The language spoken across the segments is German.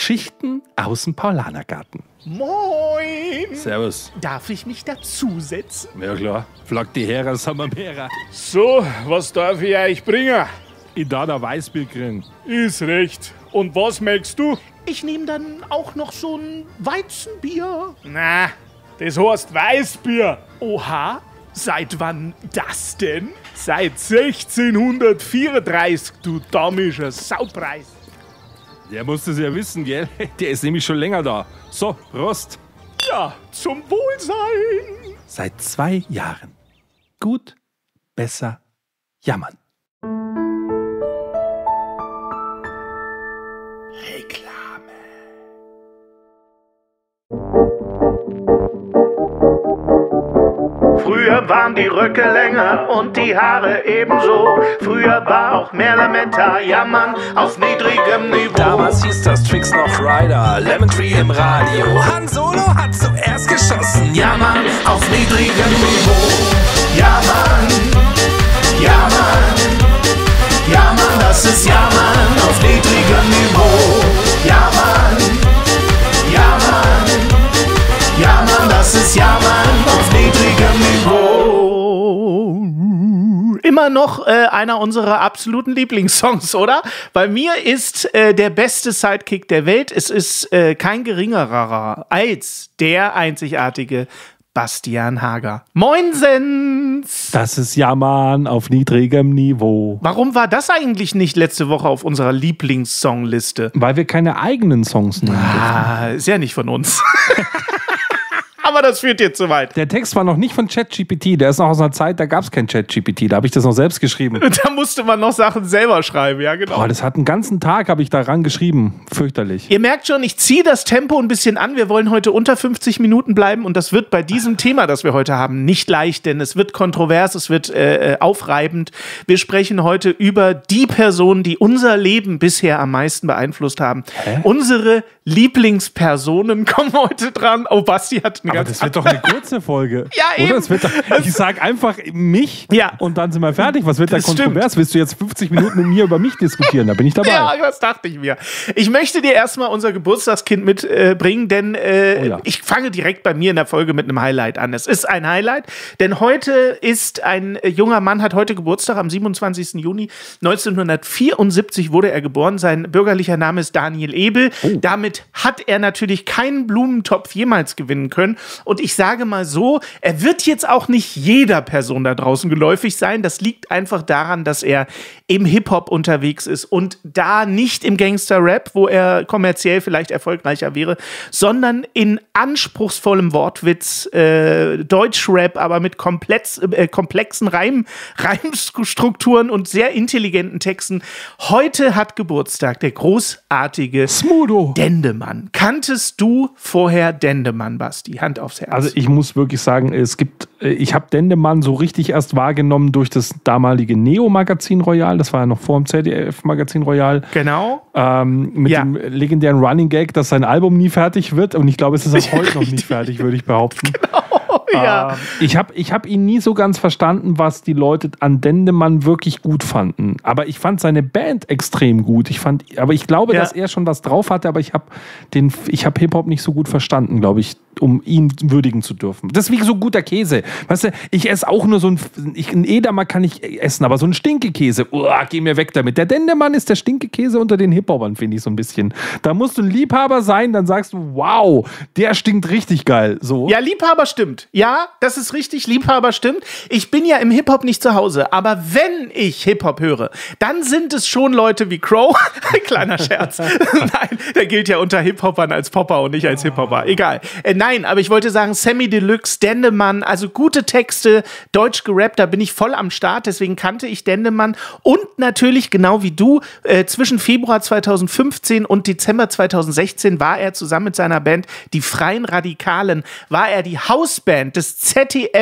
Geschichten aus dem Paulanergarten. Moin! Servus. Darf ich mich dazusetzen? Ja klar, flaggt die Herer, Samamera. So, was darf ich euch bringen? Ich darf da Weißbier kriegen. Ist recht. Und was möchtest du? Ich nehme dann auch noch so ein Weizenbier. Na, das heißt Weißbier. Oha, seit wann das denn? Seit 1634, du damischer Saupreis. Der muss das ja wissen, gell? Der ist nämlich schon länger da. So, Prost. Ja, zum Wohlsein. Seit 2 Jahren. Gut, besser, jammern. Reklame. Früher waren die Röcke länger und die Haare ebenso. Früher war auch mehr Lametta, Jammern auf niedrigem Niveau. Damals hieß das Tricks noch Rider, Lemon Tree im Radio. Han Solo hat zuerst geschossen. Jammern auf niedrigem Niveau. Jammern, jammern, jammern, das ist Jammern auf niedrigem Niveau. Jammern, jammern, jammern, das ist Jammern auf niedrigem Niveau. Immer noch einer unserer absoluten Lieblingssongs, oder? Bei mir ist der beste Sidekick der Welt. Es ist kein geringerer als der einzigartige Bastian Hager. Moinsens! Das ist Jammern auf niedrigem Niveau. Warum war das eigentlich nicht letzte Woche auf unserer Lieblingssongliste? Weil wir keine eigenen Songs nehmen dürfen. Ah, ist ja nicht von uns. Aber das führt jetzt zu weit. Der Text war noch nicht von ChatGPT. Der ist noch aus einer Zeit, da gab es kein ChatGPT. Da habe ich das noch selbst geschrieben. Da musste man noch Sachen selber schreiben, ja genau. Boah, das hat einen ganzen Tag, habe ich daran geschrieben. Fürchterlich. Ihr merkt schon, ich ziehe das Tempo ein bisschen an. Wir wollen heute unter 50 Minuten bleiben und das wird bei diesem Thema, das wir heute haben, nicht leicht, denn es wird kontrovers, es wird aufreibend. Wir sprechen heute über die Personen, die unser Leben bisher am meisten beeinflusst haben. Unsere Lieblingspersonen kommen heute dran. Oh, Basti hat eine Aber das wird doch eine kurze Folge. Ja, eben. Oder? Es wird doch, ich sag einfach mich und dann sind wir fertig. Was wird da Das kontrovers? Willst du jetzt 50 Minuten mit mir über mich diskutieren? Da bin ich dabei. Ja, das dachte ich mir. Ich möchte dir erstmal unser Geburtstagskind mitbringen, denn ich fange direkt bei mir in der Folge mit einem Highlight an. Es ist ein Highlight, denn heute ist ein junger Mann, hat heute Geburtstag, am 27. Juni 1974 wurde er geboren. Sein bürgerlicher Name ist Daniel Ebel. Damit hat er natürlich keinen Blumentopf jemals gewinnen können. Und ich sage mal so, er wird jetzt auch nicht jeder Person da draußen geläufig sein. Das liegt einfach daran, dass er im Hip-Hop unterwegs ist und da nicht im Gangster-Rap, wo er kommerziell vielleicht erfolgreicher wäre, sondern in anspruchsvollem Wortwitz, Deutschrap, aber mit komplexen Reimstrukturen und sehr intelligenten Texten. Heute hat Geburtstag der großartige Smudo Dendemann. Kanntest du vorher Dendemann, Basti? Hand aufs Herz. Also ich muss wirklich sagen, ich habe Dendemann so richtig erst wahrgenommen durch das damalige Neo-Magazin Royal. Das war ja noch vor dem ZDF-Magazin Royal. Genau. Mit dem legendären Running Gag, dass sein Album nie fertig wird. Und ich glaube, es ist auch heute noch nicht fertig, würde ich behaupten. Genau. Ja. Ich hab ihn nie so ganz verstanden, was die Leute an Dendemann wirklich gut fanden. Aber ich fand seine Band extrem gut. Ich glaube, dass er schon was drauf hatte, aber ich habe Hip-Hop nicht so gut verstanden, glaube ich, um ihn würdigen zu dürfen. Das ist wie so guter Käse. Weißt du, ich esse auch nur so ein Edamer kann ich essen, aber so ein Stinkekäse, geh mir weg damit. Der Dendemann ist der Stinkekäse unter den Hip-Hopern, finde ich so ein bisschen. Da musst du ein Liebhaber sein, dann sagst du, wow, der stinkt richtig geil. So. Ja, Liebhaber stimmt. Ja, das ist richtig, Liebhaber stimmt. Ich bin ja im Hip-Hop nicht zu Hause, aber wenn ich Hip-Hop höre, dann sind es schon Leute wie Crow. Kleiner Scherz. Nein, der gilt ja unter Hip-Hopern als Popper und nicht als Hip-Hopper. Egal. Nein, aber ich wollte sagen, Sammy Deluxe, Dendemann, also gute Texte, deutsch gerappt, da bin ich voll am Start, deswegen kannte ich Dendemann und natürlich, genau wie du, zwischen Februar 2015 und Dezember 2016 war er zusammen mit seiner Band Die Freien Radikalen, war er die Hausband des ZDF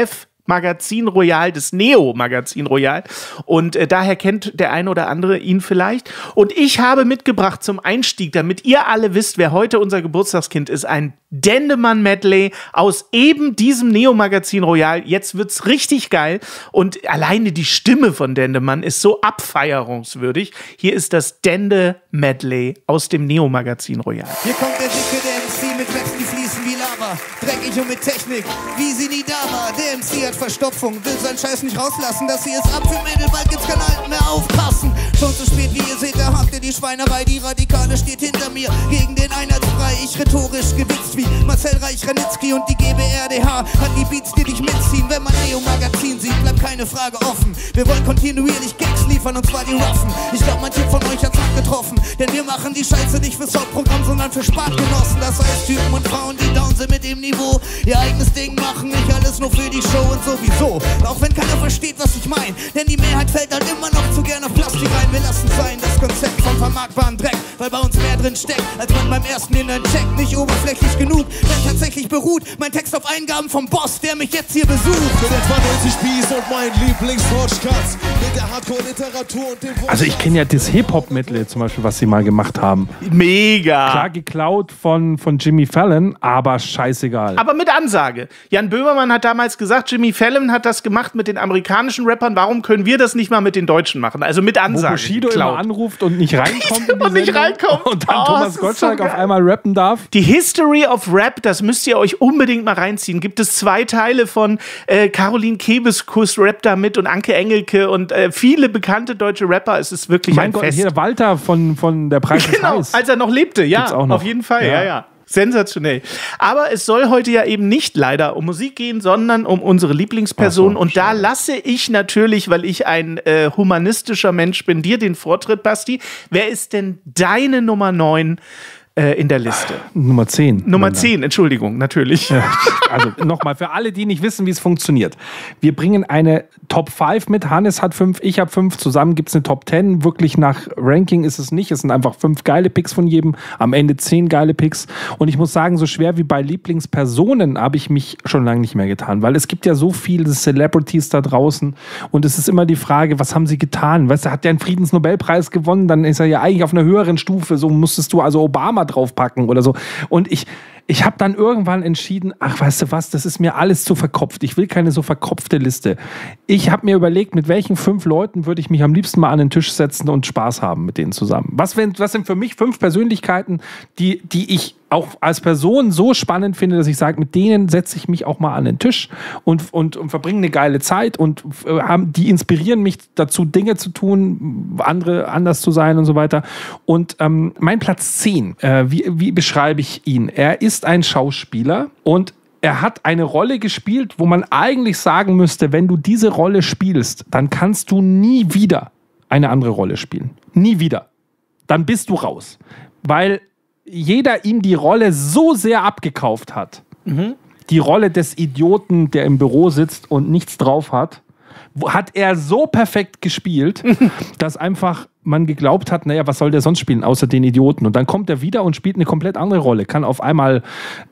Magazin Royal, des Neo-Magazin Royal. Und daher kennt der eine oder andere ihn vielleicht. Und ich habe mitgebracht zum Einstieg, damit ihr alle wisst, wer heute unser Geburtstagskind ist, ein Dendemann-Medley aus eben diesem Neo-Magazin Royal. Jetzt wird's richtig geil. Und alleine die Stimme von Dendemann ist so abfeierungswürdig. Hier ist das Dende-Medley aus dem Neo-Magazin Royal. Hier kommt der dicke der MC mit Raps, die fließen wie Lava. Dreckig und mit Technik, wie sie nie da war. Der MC hat Verstopfung, will seinen Scheiß nicht rauslassen. Das hier ist ab für Mädel, bald gibt's kein Halt mehr, aufpassen. Schon zu spät, wie ihr seht, da habt ihr die Schweinerei. Die Radikale steht hinter mir, gegen den Einheitsbrei. Ich rhetorisch gewitzt wie Marcel Reich-Ranitzky und die GBRDH hat die Beats, die dich mitziehen. Wenn man Neo-Magazin sieht, bleibt keine Frage offen. Wir wollen kontinuierlich Gags liefern, und zwar die Ruffen. Ich glaub, manche von euch hat's hart getroffen, denn wir machen die Scheiße nicht fürs Hauptprogramm, sondern für Spartgenossen. Das heißt Typen und Frauen, die down sind mit dem Niveau, ihr eigenes Ding machen, nicht alles nur für die Show und sowieso. Auch wenn keiner versteht, was ich mein, denn die Mehrheit fällt halt immer noch zu gern auf Plastik rein. Wir lassen sein, das Konzept vom vermarktbaren Dreck, weil bei uns mehr drin steckt, als man beim ersten Inneren checkt. Nicht oberflächlich genug, denn tatsächlich beruht mein Text auf Eingaben vom Boss, der mich jetzt hier besucht. Mit etwa 90 Beats und mein Lieblings-Podcast mit der Hardcore-Literatur und dem... Also ich kenne ja das Hip-Hop-Medley zum Beispiel, was sie mal gemacht haben. Mega! Klar geklaut von Jimmy Fallon, aber scheißegal. Aber mit Ansage. Jan Böhmermann hat damals gesagt, Jimmy Fallon hat das gemacht mit den amerikanischen Rappern, warum können wir das nicht mal mit den Deutschen machen? Also mit Ansage. Wo Bushido immer anruft und nicht reinkommt und nicht reinkommt. Und dann Thomas Gottschalk auf einmal rappen darf. Die History of Rap, das müsst ihr euch unbedingt mal reinziehen. Gibt es 2 Teile von Caroline Kebekus rappt da mit und Anke Engelke und viele bekannte deutsche Rapper. Es ist wirklich ein Fest. Hier Walter von der Preis ist heiß. Als er noch lebte, ja, auf jeden Fall, ja. Sensationell. Aber es soll heute ja eben nicht leider um Musik gehen, sondern um unsere Lieblingsperson. Und da lasse ich natürlich, weil ich ein humanistischer Mensch bin, dir den Vortritt, Basti. Wer ist denn deine Nummer 9 in der Liste? Nummer 10. Nummer 10, Entschuldigung, natürlich. Also nochmal, für alle, die nicht wissen, wie es funktioniert. Wir bringen eine Top 5 mit. Hannes hat 5, ich habe 5. Zusammen gibt es eine Top 10. Wirklich nach Ranking ist es nicht. Es sind einfach 5 geile Picks von jedem. Am Ende 10 geile Picks. Und ich muss sagen, so schwer wie bei Lieblingspersonen habe ich mich schon lange nicht mehr getan. Weil es gibt ja so viele Celebrities da draußen. Und es ist immer die Frage, was haben sie getan? Weißt du, hat der einen Friedensnobelpreis gewonnen? Dann ist er ja eigentlich auf einer höheren Stufe. So musstest du also Obama draufpacken oder so. Und ich habe dann irgendwann entschieden, ach, weißt du was, das ist mir alles zu verkopft. Ich will keine so verkopfte Liste. Ich habe mir überlegt, mit welchen 5 Leuten würde ich mich am liebsten mal an den Tisch setzen und Spaß haben mit denen zusammen. Was sind für mich 5 Persönlichkeiten, die ich auch als Person so spannend finde, dass ich sage, mit denen setze ich mich auch mal an den Tisch und verbringe eine geile Zeit und die inspirieren mich dazu, Dinge zu tun, andere anders zu sein und so weiter. Und mein Platz 10, wie beschreibe ich ihn? Er ist ein Schauspieler und er hat eine Rolle gespielt, wo man eigentlich sagen müsste, wenn du diese Rolle spielst, dann kannst du nie wieder eine andere Rolle spielen. Nie wieder. Dann bist du raus. Weil jeder ihm die Rolle so sehr abgekauft hat. Mhm. Die Rolle des Idioten, der im Büro sitzt und nichts drauf hat, hat er so perfekt gespielt, dass einfach man geglaubt hat, naja, was soll der sonst spielen, außer den Idioten? Und dann kommt er wieder und spielt eine komplett andere Rolle, kann auf einmal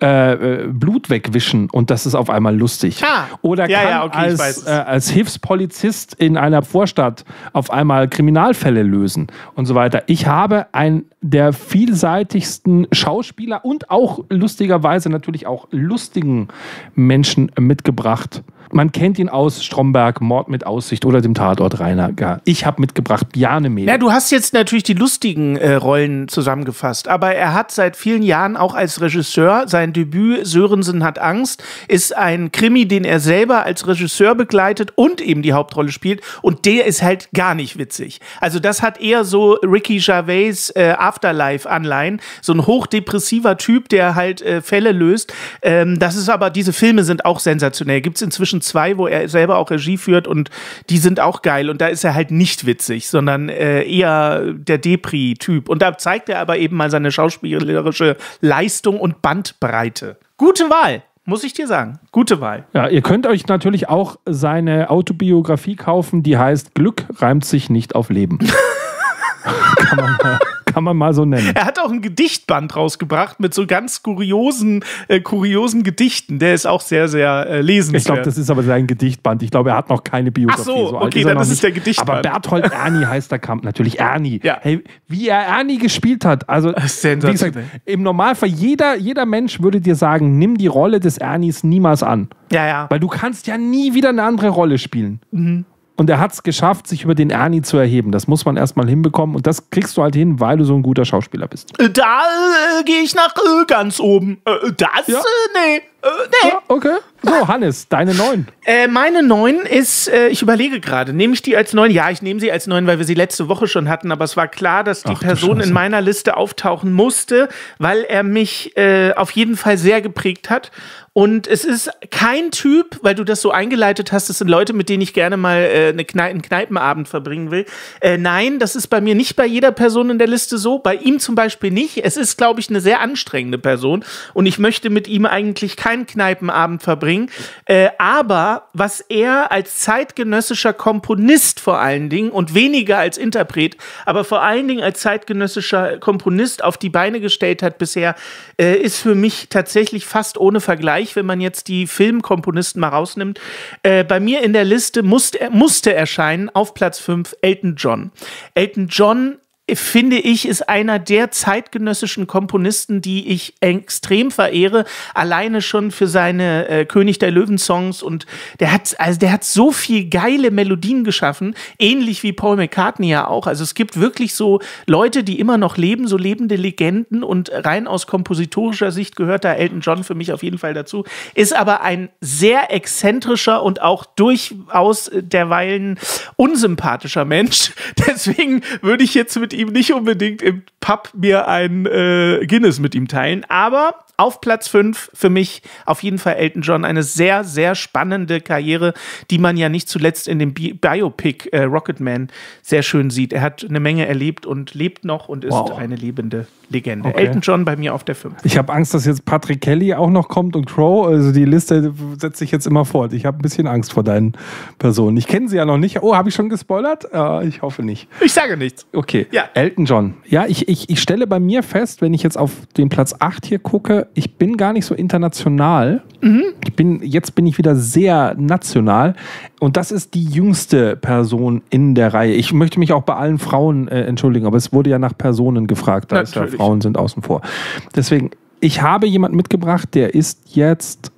Blut wegwischen und das ist auf einmal lustig. Oder kann als Hilfspolizist in einer Vorstadt auf einmal Kriminalfälle lösen und so weiter. Ich habe einen der vielseitigsten Schauspieler und auch lustigerweise natürlich auch lustigen Menschen mitgebracht. Man kennt ihn aus Stromberg, Mord mit Aussicht oder dem Tatort Rainer. Ich habe mitgebracht Bjarne Mädel. Ja, du hast jetzt natürlich die lustigen Rollen zusammengefasst, aber er hat seit vielen Jahren auch als Regisseur sein Debüt Sörensen hat Angst, ist ein Krimi, den er selber als Regisseur begleitet und eben die Hauptrolle spielt und der ist halt gar nicht witzig. Also das hat eher so Ricky Gervais Afterlife-Anleihen, so ein hochdepressiver Typ, der halt Fälle löst. Das ist aber, diese Filme sind auch sensationell. Gibt es inzwischen 2, wo er selber auch Regie führt und die sind auch geil und da ist er halt nicht witzig, sondern eher der Depri-Typ. Und da zeigt er aber eben mal seine schauspielerische Leistung und Bandbreite. Gute Wahl, muss ich dir sagen. Gute Wahl. Ja, ihr könnt euch natürlich auch seine Autobiografie kaufen, die heißt Glück reimt sich nicht auf Leben. Kann man mal so nennen. Er hat auch ein Gedichtband rausgebracht mit so ganz kuriosen Gedichten. Der ist auch sehr, sehr lesenswert. Ich glaube, das ist aber sein Gedichtband. Ich glaube, er hat noch keine Biografie. Ach so, okay, dann ist es der Gedichtband. Aber Berthold Ernie heißt der Kampf. Natürlich Ernie. Ja. Hey, wie er Ernie gespielt hat. Also, wie gesagt, im Normalfall, jeder Mensch würde dir sagen, nimm die Rolle des Ernies niemals an. Ja. Weil du kannst ja nie wieder eine andere Rolle spielen. Mhm. Und er hat es geschafft, sich über den Ernie zu erheben. Das muss man erstmal hinbekommen. Und das kriegst du halt hin, weil du so ein guter Schauspieler bist. Da gehe ich nach ganz oben. Nee. Ja, okay. So, Hannes, deine 9. Meine 9 ist, ich überlege gerade, nehme ich die als 9? Ja, ich nehme sie als 9, weil wir sie letzte Woche schon hatten. Aber es war klar, dass die Person in meiner Liste auftauchen musste, weil er mich auf jeden Fall sehr geprägt hat. Und es ist kein Typ, weil du das so eingeleitet hast, das sind Leute, mit denen ich gerne mal einen Kneipenabend verbringen will. Nein, das ist bei mir nicht bei jeder Person in der Liste so. Bei ihm zum Beispiel nicht. Es ist, glaube ich, eine sehr anstrengende Person. Und ich möchte mit ihm eigentlich keinen Kneipenabend verbringen. Aber was er als zeitgenössischer Komponist vor allen Dingen und weniger als Interpret, aber vor allen Dingen als zeitgenössischer Komponist auf die Beine gestellt hat bisher, ist für mich tatsächlich fast ohne Vergleich, wenn man jetzt die Filmkomponisten mal rausnimmt. Bei mir in der Liste musste erscheinen auf Platz 5 Elton John. Elton John, finde ich, ist einer der zeitgenössischen Komponisten, die ich extrem verehre, alleine schon für seine König der Löwen-Songs, und der hat so viel geile Melodien geschaffen, ähnlich wie Paul McCartney ja auch. Also es gibt wirklich so Leute, die immer noch leben, so lebende Legenden, und rein aus kompositorischer Sicht gehört da Elton John für mich auf jeden Fall dazu, ist aber ein sehr exzentrischer und auch durchaus derweilen unsympathischer Mensch. Deswegen würde ich jetzt mit ihm nicht unbedingt im Pub mir ein Guinness mit ihm teilen, aber auf Platz 5 für mich auf jeden Fall Elton John. Eine sehr, sehr spannende Karriere, die man ja nicht zuletzt in dem Biopic Rocketman sehr schön sieht. Er hat eine Menge erlebt und lebt noch und ist eine lebende Legende. Okay. Elton John bei mir auf der 5. Ich habe Angst, dass jetzt Patrick Kelly auch noch kommt und Crow. Also die Liste setzt sich jetzt immer fort. Ich habe ein bisschen Angst vor deinen Personen. Ich kenne sie ja noch nicht. Oh, habe ich schon gespoilert? Ich hoffe nicht. Ich sage nichts. Okay. Ja. Elton John. Ja, ich stelle bei mir fest, wenn ich jetzt auf den Platz 8 hier gucke, ich bin gar nicht so international. Mhm. Jetzt bin ich wieder sehr national. Und das ist die jüngste Person in der Reihe. Ich möchte mich auch bei allen Frauen entschuldigen, aber es wurde ja nach Personen gefragt. Da ist ja, Frauen sind außen vor. Deswegen, ich habe jemanden mitgebracht, der ist jetzt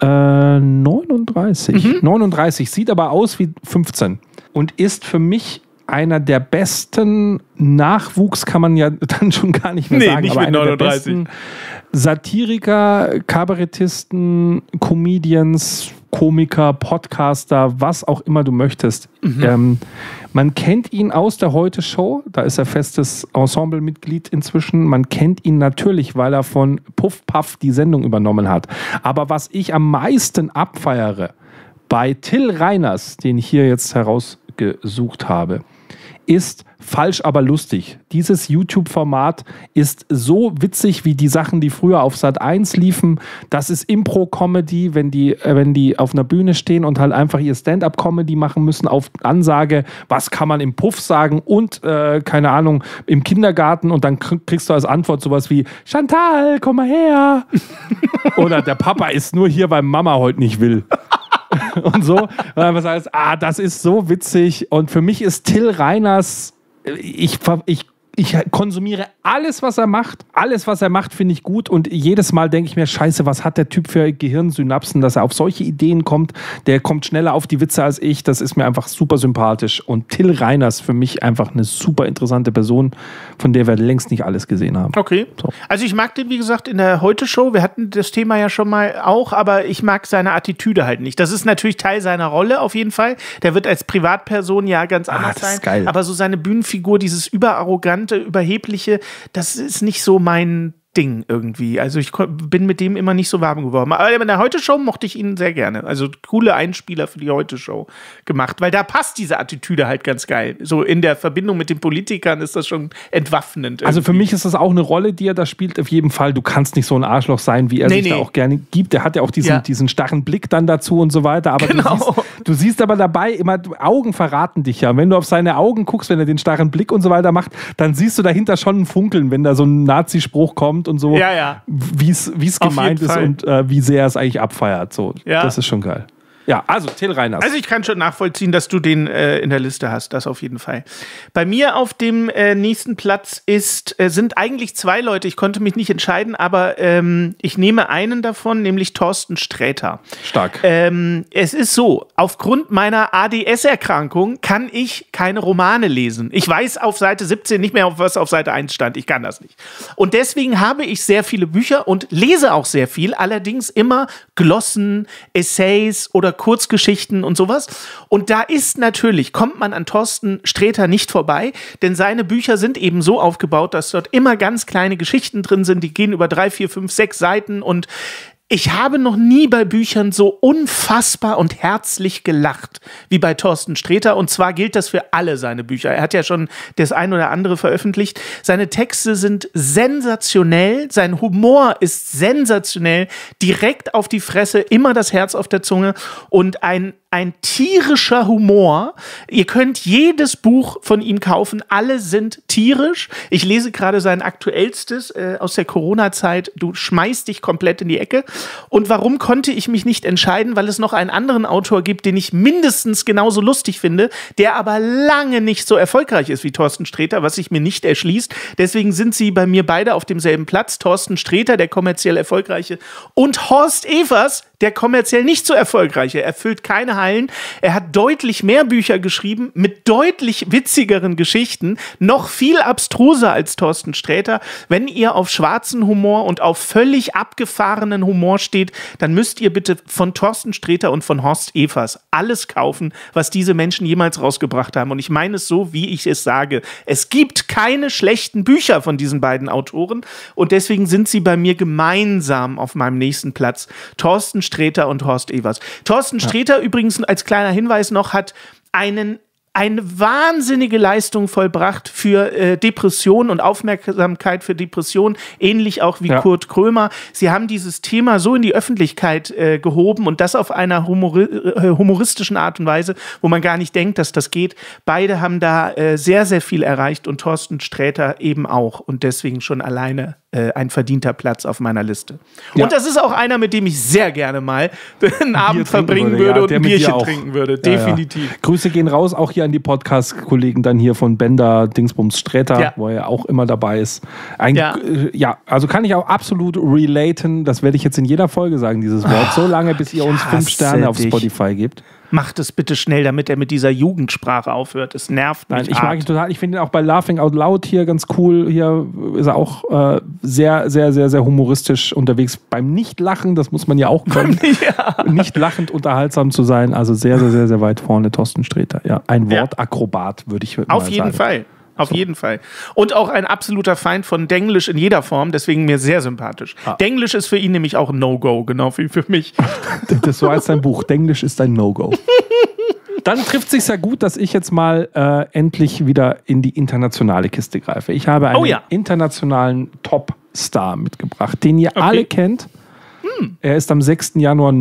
39. Mhm. 39, sieht aber aus wie 15. Und ist für mich einer der besten Nachwuchs, kann man ja dann schon gar nicht mehr sagen, nicht aber einer 39. der besten Satiriker, Kabarettisten, Comedians, Komiker, Podcaster, was auch immer du möchtest. Mhm. Man kennt ihn aus der Heute-Show, da ist er festes Ensemblemitglied inzwischen. Man kennt ihn natürlich, weil er von Puff Puff die Sendung übernommen hat. Aber was ich am meisten abfeiere bei Till Reiners, den ich hier jetzt herausgesucht habe, ist falsch, aber lustig. Dieses YouTube-Format ist so witzig wie die Sachen, die früher auf Sat.1 liefen. Das ist Impro-Comedy, wenn die auf einer Bühne stehen und halt einfach ihr Stand-up-Comedy machen müssen auf Ansage, was kann man im Puff sagen und, keine Ahnung, im Kindergarten, und dann kriegst du als Antwort sowas wie Chantal, komm mal her. Oder der Papa ist nur hier, weil Mama heute nicht will. Und so, und einfach sagst, das ist so witzig. Und für mich ist Till Reiners, ich konsumiere alles, was er macht. Alles, was er macht, finde ich gut. Und jedes Mal denke ich mir, scheiße, was hat der Typ für Gehirnsynapsen, dass er auf solche Ideen kommt. Der kommt schneller auf die Witze als ich. Das ist mir einfach super sympathisch. Und Till Reiners für mich einfach eine super interessante Person, von der wir längst nicht alles gesehen haben. Okay. So. Also ich mag den, wie gesagt, in der Heute-Show. Wir hatten das Thema ja schon mal auch, aber ich mag seine Attitüde halt nicht. Das ist natürlich Teil seiner Rolle auf jeden Fall. Der wird als Privatperson ja ganz anders das ist sein. geil. Aber so seine Bühnenfigur, dieses überarrogante, überhebliche, das ist nicht so mein Ding irgendwie. Also ich bin mit dem immer nicht so warm geworden. Aber in der Heute-Show mochte ich ihn sehr gerne. Also coole Einspieler für die Heute-Show gemacht, weil da passt diese Attitüde halt ganz geil. So in der Verbindung mit den Politikern ist das schon entwaffnend. Irgendwie. Also für mich ist das auch eine Rolle, die er da spielt, auf jeden Fall. Du kannst nicht so ein Arschloch sein, wie er sich da auch gerne gibt. Der hat ja auch diesen starren Blick dann dazu und so weiter. Aber du siehst aber dabei immer, Augen verraten dich ja. Wenn du auf seine Augen guckst, wenn er den starren Blick und so weiter macht, dann siehst du dahinter schon ein Funkeln, wenn da so ein Nazi-Spruch kommt und so, wie es gemeint ist und wie sehr er es eigentlich abfeiert. So, das ist schon geil. Ja, also Till Reiners. Also ich kann schon nachvollziehen, dass du den in der Liste hast, das auf jeden Fall. Bei mir auf dem nächsten Platz sind eigentlich 2 Leute, ich konnte mich nicht entscheiden, aber ich nehme einen davon, nämlich Thorsten Sträter. Stark. Es ist so, aufgrund meiner ADS-Erkrankung kann ich keine Romane lesen. Ich weiß auf Seite 17 nicht mehr, was auf Seite 1 stand, ich kann das nicht. Und deswegen habe ich sehr viele Bücher und lese auch sehr viel, allerdings immer Glossen, Essays oder Kurzgeschichten und sowas. Und da kommt man an Thorsten Sträter nicht vorbei, denn seine Bücher sind eben so aufgebaut, dass dort immer ganz kleine Geschichten drin sind, die gehen über 3, 4, 5, 6 Seiten und ich habe noch nie bei Büchern so unfassbar und herzlich gelacht wie bei Thorsten Sträter. Und zwar gilt das für alle seine Bücher. Er hat ja schon das ein oder andere veröffentlicht. Seine Texte sind sensationell. Sein Humor ist sensationell. Direkt auf die Fresse, immer das Herz auf der Zunge. Und ein tierischer Humor. Ihr könnt jedes Buch von ihm kaufen. Alle sind tierisch. Ich lese gerade sein aktuellstes aus der Corona-Zeit. Du schmeißt dich komplett in die Ecke. Und warum konnte ich mich nicht entscheiden? Weil es noch einen anderen Autor gibt, den ich mindestens genauso lustig finde, der aber lange nicht so erfolgreich ist wie Thorsten Sträter, was sich mir nicht erschließt. Deswegen sind sie bei mir beide auf demselben Platz. Thorsten Sträter, der kommerziell erfolgreiche, und Horst Evers, der kommerziell nicht so erfolgreiche. Er erfüllt keine Hallen. Er hat deutlich mehr Bücher geschrieben, mit deutlich witzigeren Geschichten, noch viel abstruser als Thorsten Sträter. Wenn ihr auf schwarzen Humor und auf völlig abgefahrenen Humor steht, dann müsst ihr bitte von Thorsten Sträter und von Horst Evers alles kaufen, was diese Menschen jemals rausgebracht haben. Und ich meine es so, wie ich es sage. Es gibt keine schlechten Bücher von diesen beiden Autoren und deswegen sind sie bei mir gemeinsam auf meinem nächsten Platz. Thorsten Sträter und Horst Evers. Thorsten Sträter übrigens als kleiner Hinweis noch hat eine wahnsinnige Leistung vollbracht für Depression und Aufmerksamkeit für Depression, ähnlich auch wie Kurt Krömer. Sie haben dieses Thema so in die Öffentlichkeit gehoben und das auf einer humoristischen Art und Weise, wo man gar nicht denkt, dass das geht. Beide haben da sehr, sehr viel erreicht und Thorsten Sträter eben auch und deswegen schon alleine ein verdienter Platz auf meiner Liste. Ja. Und das ist auch einer, mit dem ich sehr gerne mal einen Abend verbringen würde und ein Bierchen trinken würde. Definitiv. Ja. Grüße gehen raus, auch hier an die Podcast-Kollegen dann hier von Bender, Dingsbums Sträter, wo er auch immer dabei ist. Also kann ich auch absolut relaten, das werde ich jetzt in jeder Folge sagen, dieses Wort, so lange, bis ihr uns 5 Sterne auf Spotify gebt. Macht es bitte schnell, damit er mit dieser Jugendsprache aufhört. Es nervt mich. Nein, ich mag ihn total. Ich finde ihn auch bei Laughing Out Loud hier ganz cool. Hier ist er auch sehr, sehr, sehr, sehr humoristisch unterwegs. Beim Nicht-Lachen, das muss man ja auch können. Nicht lachend unterhaltsam zu sein. Also sehr, sehr, sehr, sehr weit vorne Thorsten Sträter. Ja, ein Wortakrobat, würde ich mal sagen. Auf jeden Fall. Auf jeden Fall. Und auch ein absoluter Feind von Denglisch in jeder Form, deswegen mir sehr sympathisch. Denglisch ist für ihn nämlich auch ein No-Go, genau wie für mich. Das so heißt sein Buch, Denglisch ist ein No-Go. Dann trifft sich sehr gut, dass ich jetzt mal endlich wieder in die internationale Kiste greife. Ich habe einen internationalen Top-Star mitgebracht, den ihr alle kennt. Er ist am 6. Januar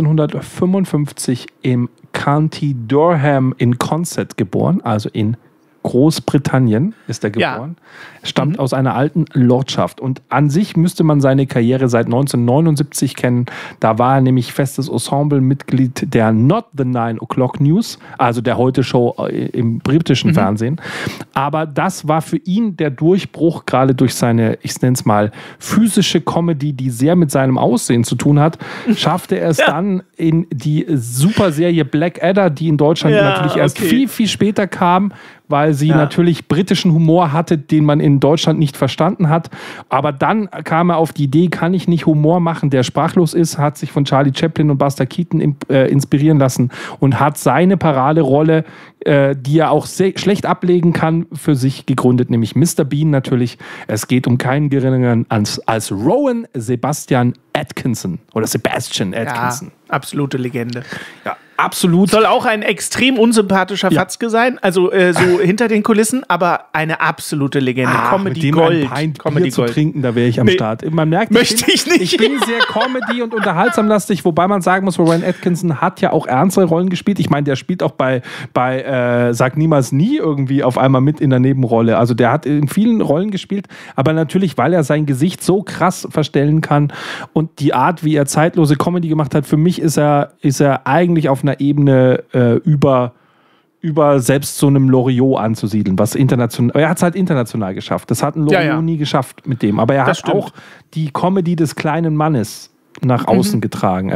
1955 im County Durham in Consett geboren, also in Großbritannien ist er geboren. Er stammt aus einer alten Lordschaft. Und an sich müsste man seine Karriere seit 1979 kennen. Da war er nämlich festes Ensemble-Mitglied der Not the 9 O'Clock News, also der Heute-Show im britischen Fernsehen. Aber das war für ihn der Durchbruch, gerade durch seine, ich nenne es mal, physische Comedy, die sehr mit seinem Aussehen zu tun hat, schaffte er es dann in die Superserie Blackadder, die in Deutschland natürlich erst viel, viel später kam, weil sie natürlich britischen Humor hatte, den man in Deutschland nicht verstanden hat. Aber dann kam er auf die Idee, kann ich nicht Humor machen, der sprachlos ist, hat sich von Charlie Chaplin und Buster Keaton inspirieren lassen und hat seine Paraderolle, die er auch schlecht ablegen kann, für sich gegründet, nämlich Mr. Bean natürlich. Es geht um keinen geringeren als Rowan Sebastian Atkinson oder Sebastian Atkinson. Ja, absolute Legende. Ja, absolut. Soll auch ein extrem unsympathischer Fatzke sein, also so hinter den Kulissen, aber eine absolute Legende. Comedy Gold. Comedy Bier zu trinken, da wäre ich am Start. Man merkt, ich bin sehr Comedy und unterhaltsam lastig, wobei man sagen muss, Rowan Atkinson hat ja auch ernstere Rollen gespielt. Ich meine, der spielt auch bei Sag niemals nie irgendwie auf einmal mit in der Nebenrolle. Also der hat in vielen Rollen gespielt, aber natürlich, weil er sein Gesicht so krass verstellen kann und die Art, wie er zeitlose Comedy gemacht hat, für mich ist er eigentlich auf einer Ebene über selbst so einem Loriot anzusiedeln, was international, er hat es halt international geschafft. Das hat ein Loriot nie geschafft mit dem, aber er hat auch die Comedy des kleinen Mannes nach außen getragen.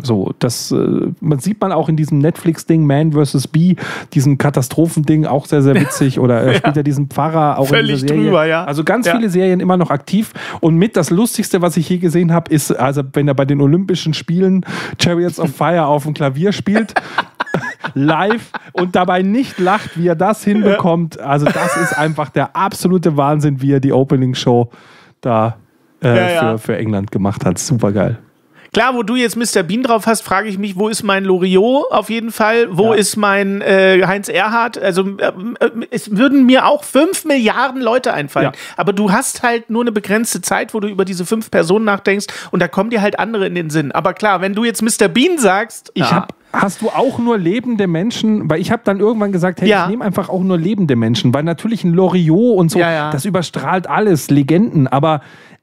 Man sieht man auch in diesem Netflix-Ding Man vs. Bee, diesem Katastrophending, auch sehr, sehr witzig. Oder er spielt ja diesen Pfarrer auch völlig in dieser Serie. Drüber, ja. Also ganz viele Serien immer noch aktiv. Und mit das Lustigste, was ich je gesehen habe, ist, also wenn er bei den Olympischen Spielen Chariots of Fire auf dem Klavier spielt, live und dabei nicht lacht, wie er das hinbekommt. Also das ist einfach der absolute Wahnsinn, wie er die Opening-Show da für England gemacht hat. Super geil. Klar, wo du jetzt Mr. Bean drauf hast, frage ich mich, wo ist mein Loriot auf jeden Fall? Wo ist mein Heinz Erhardt? Also es würden mir auch 5 Milliarden Leute einfallen. Ja. Aber du hast halt nur eine begrenzte Zeit, wo du über diese 5 Personen nachdenkst und da kommen dir halt andere in den Sinn. Aber klar, wenn du jetzt Mr. Bean sagst... Hast du auch nur lebende Menschen? Weil ich habe dann irgendwann gesagt, hey, ich nehme einfach auch nur lebende Menschen. Weil natürlich ein Loriot und so, das überstrahlt alles, Legenden. Aber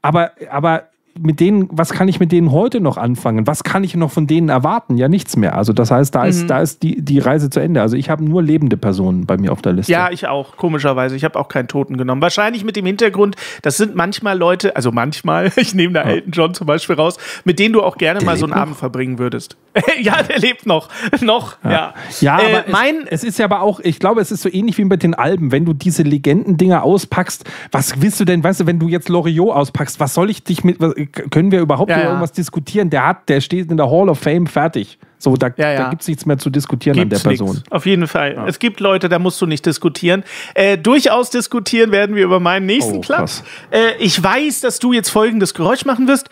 mit denen, was kann ich mit denen heute noch anfangen? Was kann ich noch von denen erwarten? Ja, nichts mehr. Also das heißt, da ist die Reise zu Ende. Also ich habe nur lebende Personen bei mir auf der Liste. Ja, ich auch, komischerweise. Ich habe auch keinen Toten genommen. Wahrscheinlich mit dem Hintergrund, das sind manchmal Leute, also manchmal, ich nehme da Elton John zum Beispiel raus, mit denen du auch gerne mal so einen Abend verbringen würdest. Ja, der lebt noch. Ja, aber es ist ja aber auch, ich glaube, es ist so ähnlich wie mit den Alben. Wenn du diese Legendendinger auspackst, was willst du denn, weißt du, wenn du jetzt Loriot auspackst, was soll ich dich mit, können wir überhaupt über irgendwas diskutieren? Der steht in der Hall of Fame fertig. So, da gibt es nichts mehr zu diskutieren an der Person. Nix. Auf jeden Fall. Ja. Es gibt Leute, da musst du nicht diskutieren. Durchaus diskutieren werden wir über meinen nächsten Platz. Ich weiß, dass du jetzt folgendes Geräusch machen wirst.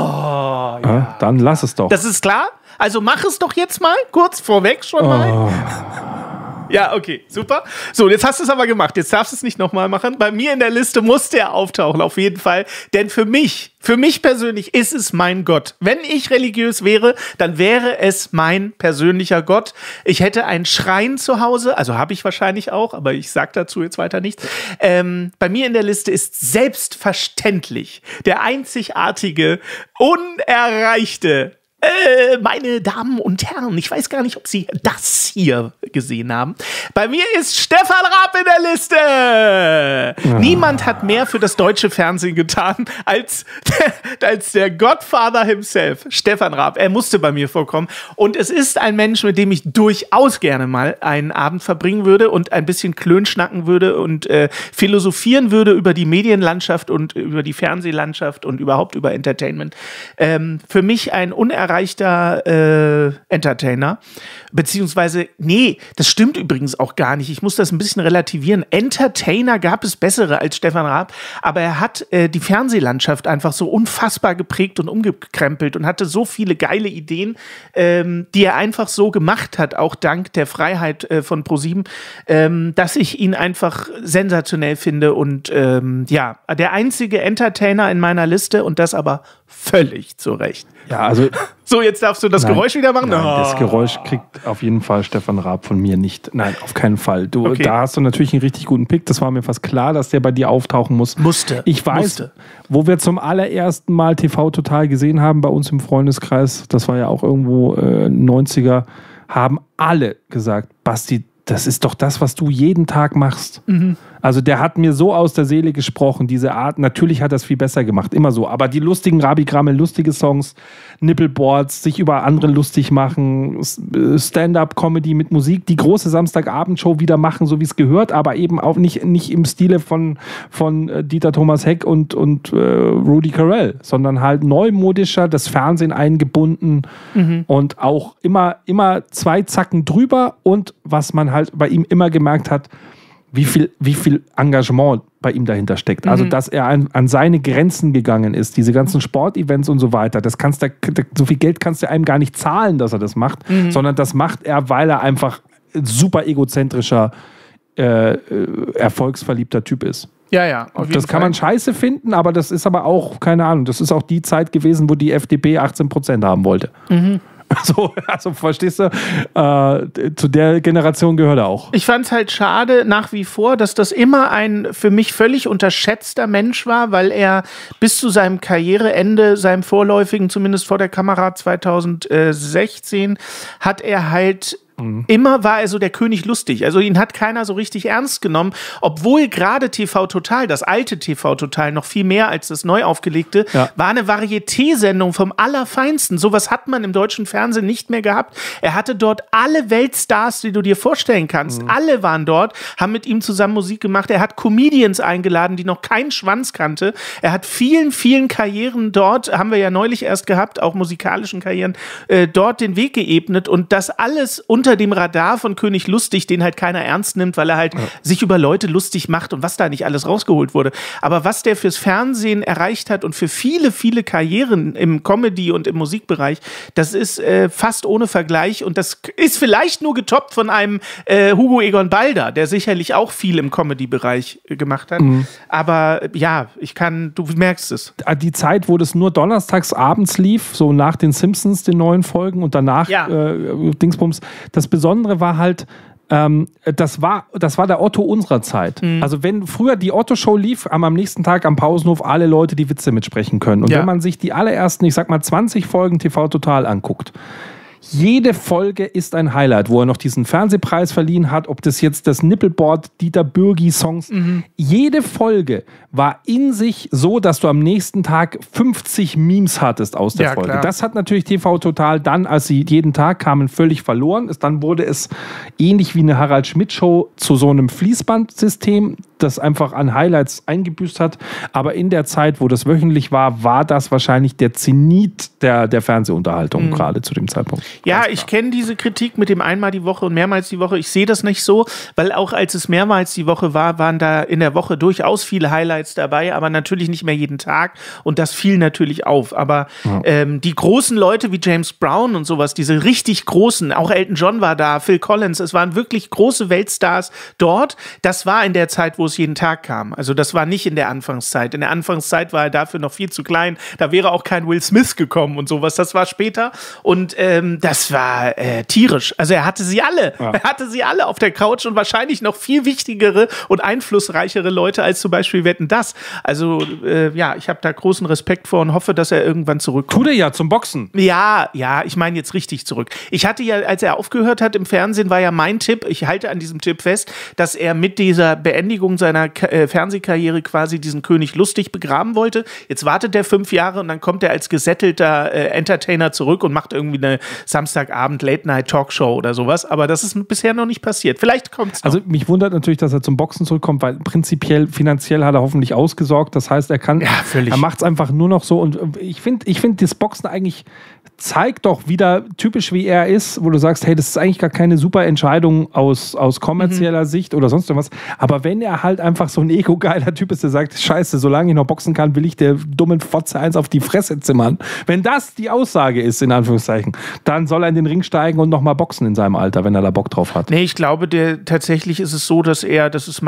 Dann lass es doch. Das ist klar? Also mach es doch jetzt mal, kurz vorweg schon mal. Ja, okay, super. So, jetzt hast du es aber gemacht. Jetzt darfst du es nicht nochmal machen. Bei mir in der Liste muss der auftauchen, auf jeden Fall. Denn für mich persönlich ist es mein Gott. Wenn ich religiös wäre, dann wäre es mein persönlicher Gott. Ich hätte einen Schrein zu Hause, also habe ich wahrscheinlich auch, aber ich sage dazu jetzt weiter nichts. Bei mir in der Liste ist selbstverständlich der einzigartige, unerreichte, meine Damen und Herren, ich weiß gar nicht, ob Sie das hier gesehen haben. Bei mir ist Stefan Raab in der Liste. Ja. Niemand hat mehr für das deutsche Fernsehen getan als der Godfather himself, Stefan Raab. Er musste bei mir vorkommen. Und es ist ein Mensch, mit dem ich durchaus gerne mal einen Abend verbringen würde und ein bisschen klönschnacken würde und philosophieren würde über die Medienlandschaft und über die Fernsehlandschaft und überhaupt über Entertainment. Für mich ein unerreichter Entertainer, beziehungsweise, nee, das stimmt übrigens auch gar nicht. Ich muss das ein bisschen relativieren. Entertainer gab es bessere als Stefan Raab, aber er hat die Fernsehlandschaft einfach so unfassbar geprägt und umgekrempelt und hatte so viele geile Ideen, die er einfach so gemacht hat, auch dank der Freiheit von ProSieben, dass ich ihn einfach sensationell finde und der einzige Entertainer in meiner Liste und das aber völlig zu Recht. Ja, also. So, jetzt darfst du das Geräusch wieder machen? Nein, das Geräusch kriegt auf jeden Fall Stefan Raab von mir nicht. Nein, auf keinen Fall. Da hast du natürlich einen richtig guten Pick. Das war mir fast klar, dass der bei dir auftauchen muss. Ich weiß, wo wir zum allerersten Mal TV Total gesehen haben bei uns im Freundeskreis, das war ja auch irgendwo 90er, haben alle gesagt, Basti, das ist doch das, was du jeden Tag machst. Mhm. Also der hat mir so aus der Seele gesprochen, diese Art. Natürlich hat er es viel besser gemacht, immer so. Aber die lustigen Rabi-Grammel, lustige Songs, Nippleboards, sich über andere lustig machen, Stand-up-Comedy mit Musik, die große Samstagabendshow wieder machen, so wie es gehört, aber eben auch nicht im Stile von Dieter Thomas Heck und Rudi Carrell, sondern halt neumodischer, das Fernsehen eingebunden und auch immer 2 Zacken drüber und was man halt bei ihm immer gemerkt hat, wie viel Engagement bei ihm dahinter steckt. Also, dass er an seine Grenzen gegangen ist, diese ganzen Sportevents und so weiter, so viel Geld kannst du einem gar nicht zahlen, dass er das macht, sondern das macht er, weil er einfach super egozentrischer, erfolgsverliebter Typ ist. Ja, auf jeden Das kann man scheiße finden, aber das ist aber auch, keine Ahnung, das ist auch die Zeit gewesen, wo die FDP 18% haben wollte. Also verstehst du, zu der Generation gehört er auch. Ich fand es halt schade nach wie vor, dass das immer ein für mich völlig unterschätzter Mensch war, weil er bis zu seinem Karriereende, seinem vorläufigen, zumindest vor der Kamera 2016, hat er halt immer war er so der König lustig. Also ihn hat keiner so richtig ernst genommen, obwohl gerade TV Total, das alte TV Total, noch viel mehr als das neu aufgelegte, war eine Varieté-Sendung vom Allerfeinsten. Sowas hat man im deutschen Fernsehen nicht mehr gehabt. Er hatte dort alle Weltstars, die du dir vorstellen kannst. Alle waren dort, haben mit ihm zusammen Musik gemacht. Er hat Comedians eingeladen, die noch keinen Schwanz kannte. Er hat vielen, vielen Karrieren dort, haben wir ja neulich erst gehabt, auch musikalischen Karrieren, dort den Weg geebnet und das alles unter dem Radar von König Lustig, den halt keiner ernst nimmt, weil er halt sich über Leute lustig macht und was da nicht alles rausgeholt wurde. Aber was der fürs Fernsehen erreicht hat und für viele, viele Karrieren im Comedy- und im Musikbereich, das ist fast ohne Vergleich und das ist vielleicht nur getoppt von einem Hugo Egon Balder, der sicherlich auch viel im Comedy-Bereich gemacht hat. Aber ja, du merkst es. Die Zeit, wo das nur donnerstags abends lief, so nach den Simpsons, den neuen Folgen und danach Dingsbums, das Besondere war halt, das war der Otto unserer Zeit. Also wenn früher die Otto-Show lief, haben am nächsten Tag am Pausenhof alle Leute die Witze mitsprechen können. Und wenn man sich die allerersten, 20 Folgen TV Total anguckt, jede Folge ist ein Highlight, wo er noch diesen Fernsehpreis verliehen hat, ob das jetzt das Nippelboard Dieter Bürgi-Songs. Jede Folge war in sich so, dass du am nächsten Tag 50 Memes hattest aus der Folge. Klar. Das hat natürlich TV Total dann, als sie jeden Tag kamen, völlig verloren. Dann wurde es ähnlich wie eine Harald-Schmidt-Show zu so einem Fließbandsystem, das einfach an Highlights eingebüßt hat. Aber in der Zeit, wo das wöchentlich war das wahrscheinlich der Zenit der Fernsehunterhaltung gerade zu dem Zeitpunkt. Ja, ich kenne diese Kritik mit dem einmal die Woche und mehrmals die Woche. Ich sehe das nicht so, weil auch als es mehrmals die Woche war, waren da in der Woche durchaus viele Highlights dabei, aber natürlich nicht mehr jeden Tag und das fiel natürlich auf. Aber die großen Leute wie James Brown und sowas, diese richtig großen, auch Elton John war da, Phil Collins, es waren wirklich große Weltstars dort. Das war in der Zeit, wo es jeden Tag kam. Also das war nicht in der Anfangszeit. In der Anfangszeit war er dafür noch viel zu klein. Da wäre auch kein Will Smith gekommen und sowas. Das war später und das war tierisch. Also er hatte sie alle. Ja. Er hatte sie alle auf der Couch und wahrscheinlich noch viel wichtigere und einflussreichere Leute als zum Beispiel Wetten, dass. Also ich habe da großen Respekt vor und hoffe, dass er irgendwann zurückkommt. Tut er ja zum Boxen. Ja, ich meine jetzt richtig zurück. Ich hatte ja, als er aufgehört hat im Fernsehen, war ja mein Tipp, ich halte an diesem Tipp fest, dass er mit dieser Beendigung seiner Fernsehkarriere quasi diesen König lustig begraben wollte. Jetzt wartet er 5 Jahre und dann kommt er als gesättelter Entertainer zurück und macht irgendwie eine Samstagabend Late-Night-Talkshow oder sowas. Aber das ist bisher noch nicht passiert. Vielleicht kommt es noch. Also mich wundert natürlich, dass er zum Boxen zurückkommt, weil prinzipiell, finanziell hat er hoffentlich ausgesorgt. Das heißt, er macht es einfach nur noch so. Und ich finde, das Boxen eigentlich zeigt doch wieder, typisch wie er ist, wo du sagst, hey, das ist eigentlich gar keine super Entscheidung aus kommerzieller Sicht oder sonst irgendwas. Aber wenn er halt einfach so ein ego-geiler Typ ist, der sagt, scheiße, solange ich noch boxen kann, will ich der dummen Fotze eins auf die Fresse zimmern. Wenn das die Aussage ist, in Anführungszeichen, dann soll er in den Ring steigen und nochmal boxen in seinem Alter, wenn er da Bock drauf hat. Nee, ich glaube, tatsächlich ist es so, dass das ist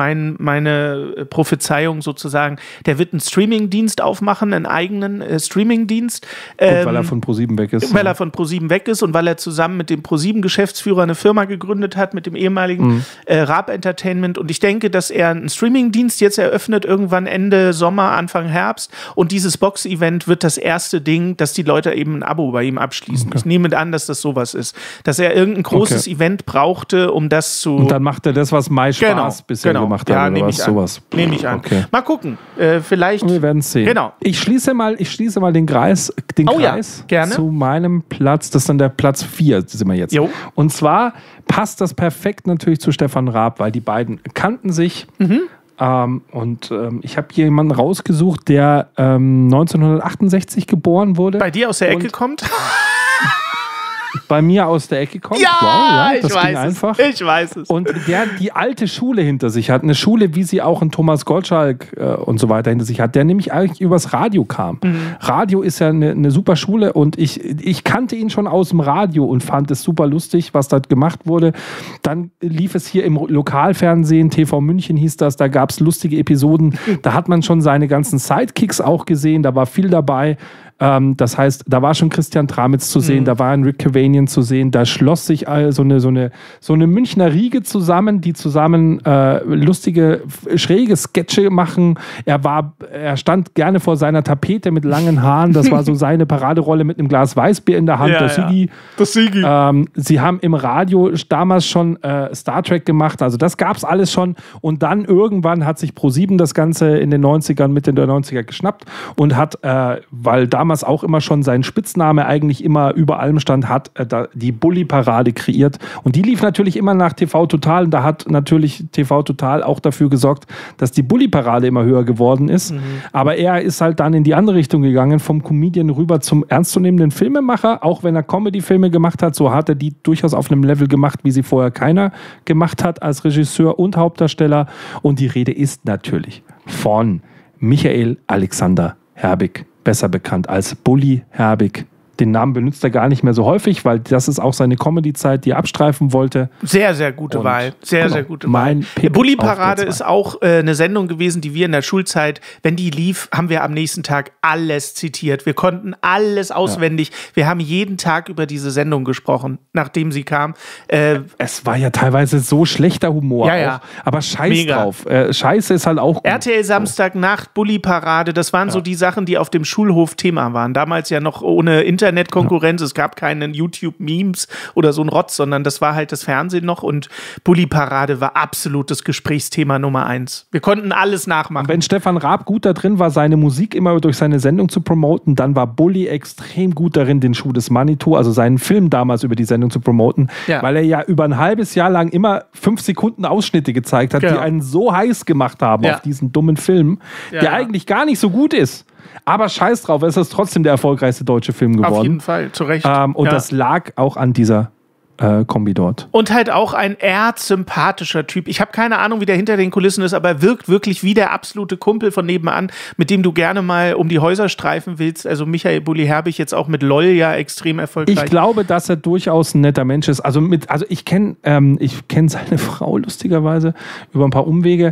meine Prophezeiung sozusagen, der wird einen Streamingdienst aufmachen, einen eigenen Streamingdienst. Weil er von ProSieben weg ist. Weil er von ProSieben weg ist und weil er zusammen mit dem ProSieben-Geschäftsführer eine Firma gegründet hat, mit dem ehemaligen Raab Entertainment. Und ich denke, dass er einen Streamingdienst jetzt eröffnet, irgendwann Ende Sommer, Anfang Herbst. Und dieses Box-Event wird das erste Ding, dass die Leute eben ein Abo bei ihm abschließen. Okay. Ich nehme an, dass das sowas ist. Dass er irgendein großes Event brauchte, um das zu... Und dann macht er das, was Mai Spaß bisher gemacht hat. Ja, nehme ich an. Sowas. Nehme ich an. Okay. Mal gucken. Vielleicht... Wir werden es sehen. Genau. Ich schließe mal den Kreis gerne. Zu meinem Platz. Das ist dann der Platz 4, sind wir jetzt. Jo. Und zwar passt das perfekt natürlich zu Stefan Raab, weil die beiden kannten sich. Ich habe hier jemanden rausgesucht, der 1968 geboren wurde. Bei dir aus der Ecke kommt? Bei mir aus der Ecke kommt. Ja, wow, das ging einfach. Ich weiß es. Und der die alte Schule hinter sich hat, eine Schule, wie sie auch in Thomas Gottschalk und so weiter hinter sich hat, der nämlich eigentlich übers Radio kam. Radio ist ja eine super Schule und ich kannte ihn schon aus dem Radio und fand es super lustig, was dort gemacht wurde. Dann lief es hier im Lokalfernsehen, TV München hieß das, da gab es lustige Episoden. Da hat man schon seine ganzen Sidekicks auch gesehen, da war viel dabei. Das heißt, da war schon Christian Tramitz zu sehen, da war ein Rick Cavanian zu sehen, da schloss sich so eine Münchner Riege zusammen, die zusammen lustige, schräge Sketche machen. Er stand gerne vor seiner Tapete mit langen Haaren, das war so seine Paraderolle mit einem Glas Weißbier in der Hand, der Siggi. Das Siggi. Sie haben im Radio damals schon Star Trek gemacht, also das gab es alles schon und dann irgendwann hat sich ProSieben das Ganze in den 90ern, Mitte der 90er geschnappt und hat, weil damals auch immer schon sein Spitzname eigentlich immer über allem stand, hat die Bulli-Parade kreiert. Und die lief natürlich immer nach TV Total. Und da hat natürlich TV Total auch dafür gesorgt, dass die Bulli-Parade immer höher geworden ist. Aber er ist halt dann in die andere Richtung gegangen, vom Comedian rüber zum ernstzunehmenden Filmemacher. Auch wenn er Comedy-Filme gemacht hat, so hat er die durchaus auf einem Level gemacht, wie sie vorher keiner gemacht hat als Regisseur und Hauptdarsteller. Und die Rede ist natürlich von Michael Alexander Herbig, besser bekannt als Bully Herbig. Den Namen benutzt er gar nicht mehr so häufig, weil das ist auch seine Comedy-Zeit, die er abstreifen wollte. Sehr, sehr gute Wahl. Sehr gute Wahl. Bulli-Parade ist auch eine Sendung gewesen, die wir in der Schulzeit, wenn die lief, haben wir am nächsten Tag alles zitiert. Wir konnten alles auswendig. Ja. Wir haben jeden Tag über diese Sendung gesprochen, nachdem sie kam. Es war ja teilweise so schlechter Humor auch. Aber scheiß drauf. Scheiße ist halt auch gut. RTL Samstagnacht, Bulli-Parade, das waren so die Sachen, die auf dem Schulhof Thema waren. Damals ja noch ohne Internetkonkurrenz, es gab keinen YouTube-Memes oder so ein Rotz, sondern das war halt das Fernsehen noch und Bulli-Parade war absolutes Gesprächsthema Nummer 1. Wir konnten alles nachmachen. Und wenn Stefan Raab gut da drin war, seine Musik immer durch seine Sendung zu promoten, dann war Bulli extrem gut darin, den Schuh des Manitou, also seinen Film damals über die Sendung zu promoten, weil er ja über ein halbes Jahr lang immer 5 Sekunden Ausschnitte gezeigt hat, die einen so heiß gemacht haben auf diesen dummen Film, der eigentlich gar nicht so gut ist. Aber scheiß drauf, es ist trotzdem der erfolgreichste deutsche Film geworden. Auf jeden Fall, zu Recht. Und das lag auch an dieser Kombi dort. Und halt auch ein erzsympathischer Typ. Ich habe keine Ahnung, wie der hinter den Kulissen ist, aber er wirkt wirklich wie der absolute Kumpel von nebenan, mit dem du gerne mal um die Häuser streifen willst. Also Michael Bulli Herbig jetzt auch mit LOL ja extrem erfolgreich. Ich glaube, dass er durchaus ein netter Mensch ist. Also ich kenne seine Frau lustigerweise über ein paar Umwege.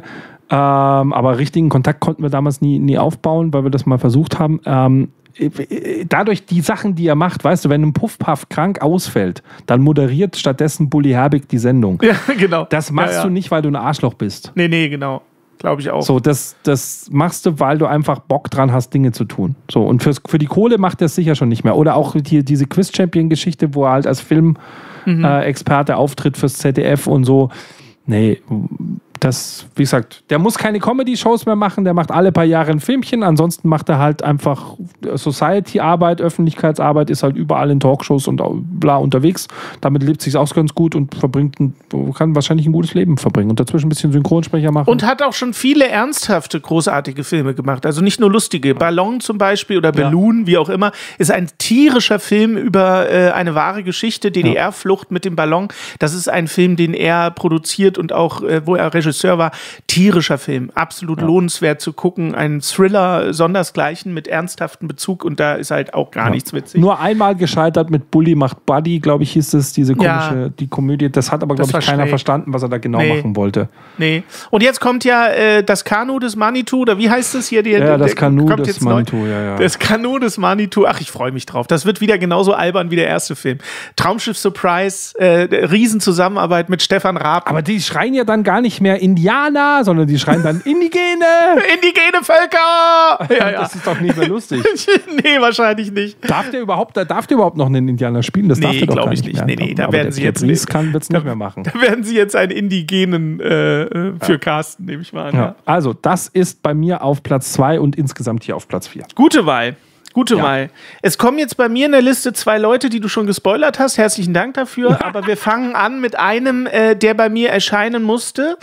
Aber richtigen Kontakt konnten wir damals nie aufbauen, weil wir das mal versucht haben. Dadurch die Sachen, die er macht, weißt du, wenn ein Puffpuff krank ausfällt, dann moderiert stattdessen Bulli Herbig die Sendung. Ja, genau. Das machst du nicht, weil du ein Arschloch bist. Nee, genau. Glaube ich auch. So, das machst du, weil du einfach Bock dran hast, Dinge zu tun. So, und für die Kohle macht er es sicher schon nicht mehr. Oder auch hier diese Quiz-Champion-Geschichte, wo er halt als Film-Experte auftritt fürs ZDF und so. Nee, das, wie gesagt, der muss keine Comedy-Shows mehr machen, der macht alle paar Jahre ein Filmchen, ansonsten macht er halt einfach Society-Arbeit, Öffentlichkeitsarbeit, ist halt überall in Talkshows und bla unterwegs. Damit lebt sich auch ganz gut und kann wahrscheinlich ein gutes Leben verbringen und dazwischen ein bisschen Synchronsprecher machen. Und hat auch schon viele ernsthafte, großartige Filme gemacht, also nicht nur lustige. Ballon zum Beispiel oder Balloon, wie auch immer, ist ein tierischer Film über eine wahre Geschichte, DDR-Flucht mit dem Ballon. Das ist ein Film, den er produziert und auch, wo er Regisseur war, tierischer Film, absolut lohnenswert zu gucken, ein Thriller sondersgleichen mit ernsthaftem Bezug und da ist halt auch gar nichts witzig. Nur einmal gescheitert mit Bully macht Buddy, glaube ich, hieß es, diese komische, die Komödie, das hat aber, glaube ich, keiner verstanden, was er da genau machen wollte. Nee. Und jetzt kommt ja das Kanu des Manitou, oder wie heißt es hier? Das Kanu des Manitou, Das Kanu des Manitou, ach, ich freue mich drauf. Das wird wieder genauso albern wie der erste Film. Traumschiff Surprise, Riesenzusammenarbeit mit Stefan Raab. Aber die schreien ja dann gar nicht mehr mehr Indianer, sondern die schreien dann Indigene. Indigene Völker! Ja. Das ist doch nicht mehr lustig. Nee, wahrscheinlich nicht. Darf der überhaupt noch einen Indianer spielen? Das darf der doch gar nicht mehr. Nee, da werden sie jetzt wird's nicht mehr machen. Da werden sie jetzt einen Indigenen für casten, nehme ich mal an. Ja. Also, das ist bei mir auf Platz 2 und insgesamt hier auf Platz 4. Gute Wahl. Es kommen jetzt bei mir in der Liste 2 Leute, die du schon gespoilert hast. Herzlichen Dank dafür. Aber wir fangen an mit einem, der bei mir erscheinen musste.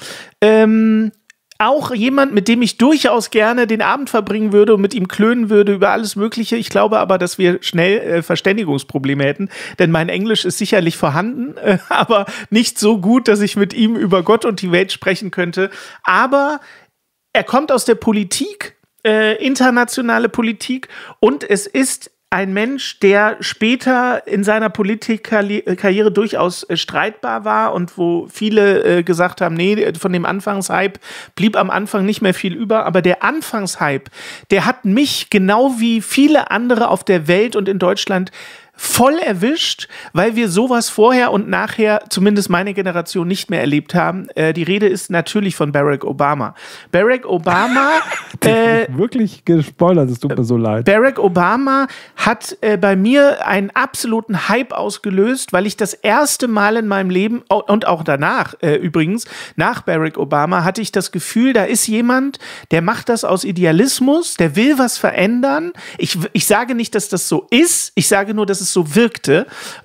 Auch jemand, mit dem ich durchaus gerne den Abend verbringen würde und mit ihm klönen würde über alles Mögliche. Ich glaube aber, dass wir schnell Verständigungsprobleme hätten, denn mein Englisch ist sicherlich vorhanden, aber nicht so gut, dass ich mit ihm über Gott und die Welt sprechen könnte. Aber er kommt aus der Politik, internationale Politik, und es ist ein Mensch, der später in seiner Politikkarriere durchaus streitbar war und wo viele gesagt haben, nee, von dem Anfangshype blieb am Anfang nicht mehr viel über. Aber der Anfangshype, der hat mich genau wie viele andere auf der Welt und in Deutschland voll erwischt, weil wir sowas vorher und nachher, zumindest meine Generation, nicht mehr erlebt haben. Die Rede ist natürlich von Barack Obama. Barack Obama wirklich gespoilert, es tut mir so leid. Barack Obama hat bei mir einen absoluten Hype ausgelöst, weil ich das erste Mal in meinem Leben und auch danach übrigens, nach Barack Obama, hatte ich das Gefühl, da ist jemand, der macht das aus Idealismus, der will was verändern. Ich sage nicht, dass das so ist, ich sage nur, dass es so wirkte.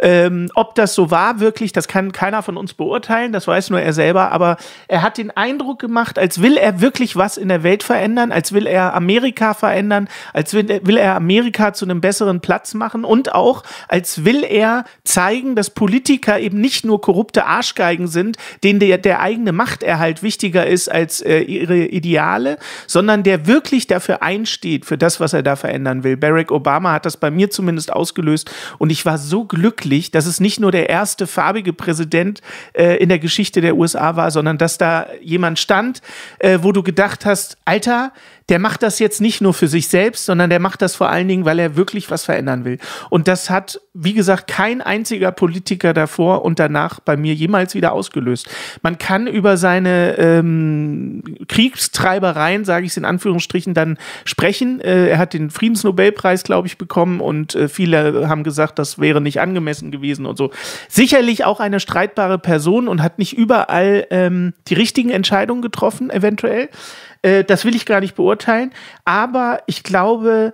Ob das so war wirklich, das kann keiner von uns beurteilen, das weiß nur er selber, aber er hat den Eindruck gemacht, als will er wirklich was in der Welt verändern, als will er Amerika verändern, als will er Amerika zu einem besseren Platz machen und auch als will er zeigen, dass Politiker eben nicht nur korrupte Arschgeigen sind, denen der eigene Machterhalt wichtiger ist als ihre Ideale, sondern der wirklich dafür einsteht, für das, was er da verändern will. Barack Obama hat das bei mir zumindest ausgelöst. Und ich war so glücklich, dass es nicht nur der erste farbige Präsident in der Geschichte der USA war, sondern dass da jemand stand, wo du gedacht hast, Alter, der macht das jetzt nicht nur für sich selbst, sondern der macht das vor allen Dingen, weil er wirklich was verändern will. Und das hat, wie gesagt, kein einziger Politiker davor und danach bei mir jemals wieder ausgelöst. Man kann über seine Kriegstreibereien, sage ich es in Anführungsstrichen, dann sprechen. Er hat den Friedensnobelpreis, glaube ich, bekommen und viele haben gesagt, das wäre nicht angemessen gewesen und so. Sicherlich auch eine streitbare Person und hat nicht überall die richtigen Entscheidungen getroffen, eventuell. Das will ich gar nicht beurteilen, aber ich glaube,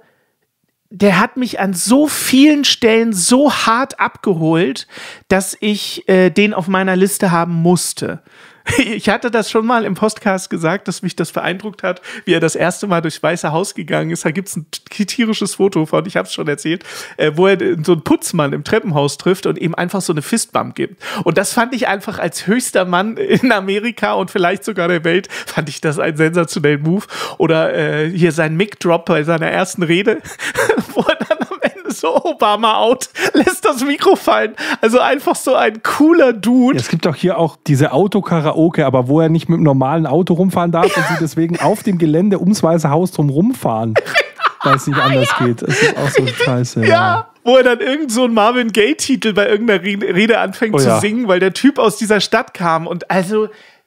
der hat mich an so vielen Stellen so hart abgeholt, dass ich den auf meiner Liste haben musste. Ich hatte das schon mal im Podcast gesagt, dass mich das beeindruckt hat, wie er das erste Mal durchs Weiße Haus gegangen ist. Da gibt es ein tierisches Foto von, ich habe es schon erzählt, wo er so einen Putzmann im Treppenhaus trifft und ihm einfach so eine Fistbump gibt. Und das fand ich einfach als höchster Mann in Amerika und vielleicht sogar der Welt, fand ich das einen sensationellen Move. Oder hier sein Mic-Drop bei seiner ersten Rede, wo er dann am Ende so Obama out, lässt das Mikro fallen. Also einfach so ein cooler Dude. Es gibt doch hier auch diese Autokaraoke, aber wo er nicht mit einem normalen Auto rumfahren darf und sie deswegen auf dem Gelände ums Weiße Haus drum rumfahren, weil es nicht anders geht. Das ist auch so scheiße. Ja. Wo er dann irgend so einen Marvin Gaye-Titel bei irgendeiner Rede anfängt zu singen, weil der Typ aus dieser Stadt kam. Und also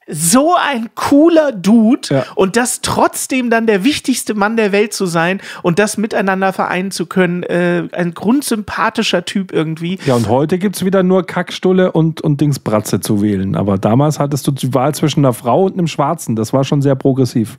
so ein cooler Dude und das trotzdem dann der wichtigste Mann der Welt zu sein und das miteinander vereinen zu können. Ein grundsympathischer Typ irgendwie. Ja, und heute gibt es wieder nur Kackstulle und Dingsbratze zu wählen. Aber damals hattest du die Wahl zwischen einer Frau und einem Schwarzen. Das war schon sehr progressiv.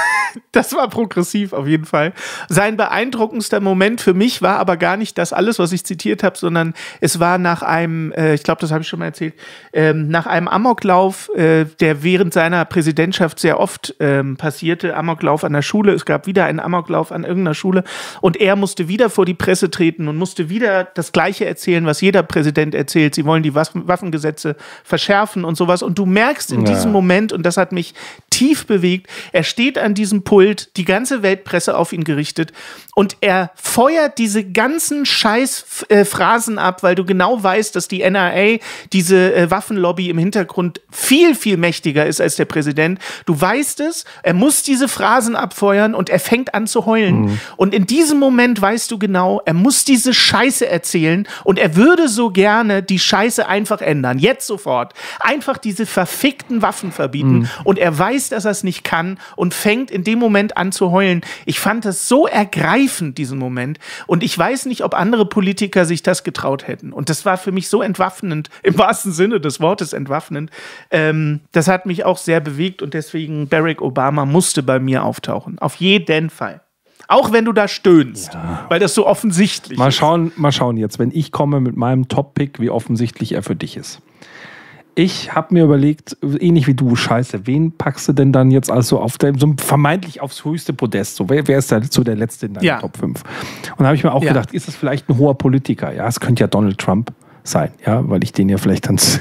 Das war progressiv auf jeden Fall. Sein beeindruckendster Moment für mich war aber gar nicht das alles, was ich zitiert habe, sondern es war nach einem, ich glaube, das habe ich schon mal erzählt, nach einem Amoklauf, der während seiner Präsidentschaft sehr oft passierte, Amoklauf an der Schule. Es gab wieder einen Amoklauf an irgendeiner Schule und er musste wieder vor die Presse treten und musste wieder das Gleiche erzählen, was jeder Präsident erzählt. Sie wollen die Waffengesetze verschärfen und sowas. Und du merkst in diesem Moment, und das hat mich tief bewegt, er steht an diesem diesem Pult, die ganze Weltpresse auf ihn gerichtet und er feuert diese ganzen Scheiß-Phrasen ab, weil du genau weißt, dass die NRA, diese Waffenlobby im Hintergrund viel, viel mächtiger ist als der Präsident. Du weißt es, er muss diese Phrasen abfeuern und er fängt an zu heulen. Und in diesem Moment weißt du genau, er muss diese Scheiße erzählen und er würde so gerne die Scheiße einfach ändern. Jetzt sofort. Einfach diese verfickten Waffen verbieten. Und er weiß, dass er es nicht kann und fängt in dem Moment an zu heulen. Ich fand das so ergreifend, diesen Moment. Und ich weiß nicht, ob andere Politiker sich das getraut hätten. Und das war für mich so entwaffnend, im wahrsten Sinne des Wortes entwaffnend. Das hat mich auch sehr bewegt und deswegen Barack Obama musste bei mir auftauchen. Auf jeden Fall. Auch wenn du da stöhnst, weil das so offensichtlich ist. Mal schauen jetzt, wenn ich komme mit meinem Top-Pick, wie offensichtlich er für dich ist. Ich habe mir überlegt, ähnlich wie du, scheiße, wen packst du denn dann jetzt also auf so vermeintlich aufs höchste Podest? So, wer ist da so der Letzte in deiner Top 5? Und da habe ich mir auch gedacht, ist das vielleicht ein hoher Politiker? Ja, es könnte ja Donald Trump sein, ja, weil ich den ja vielleicht ganz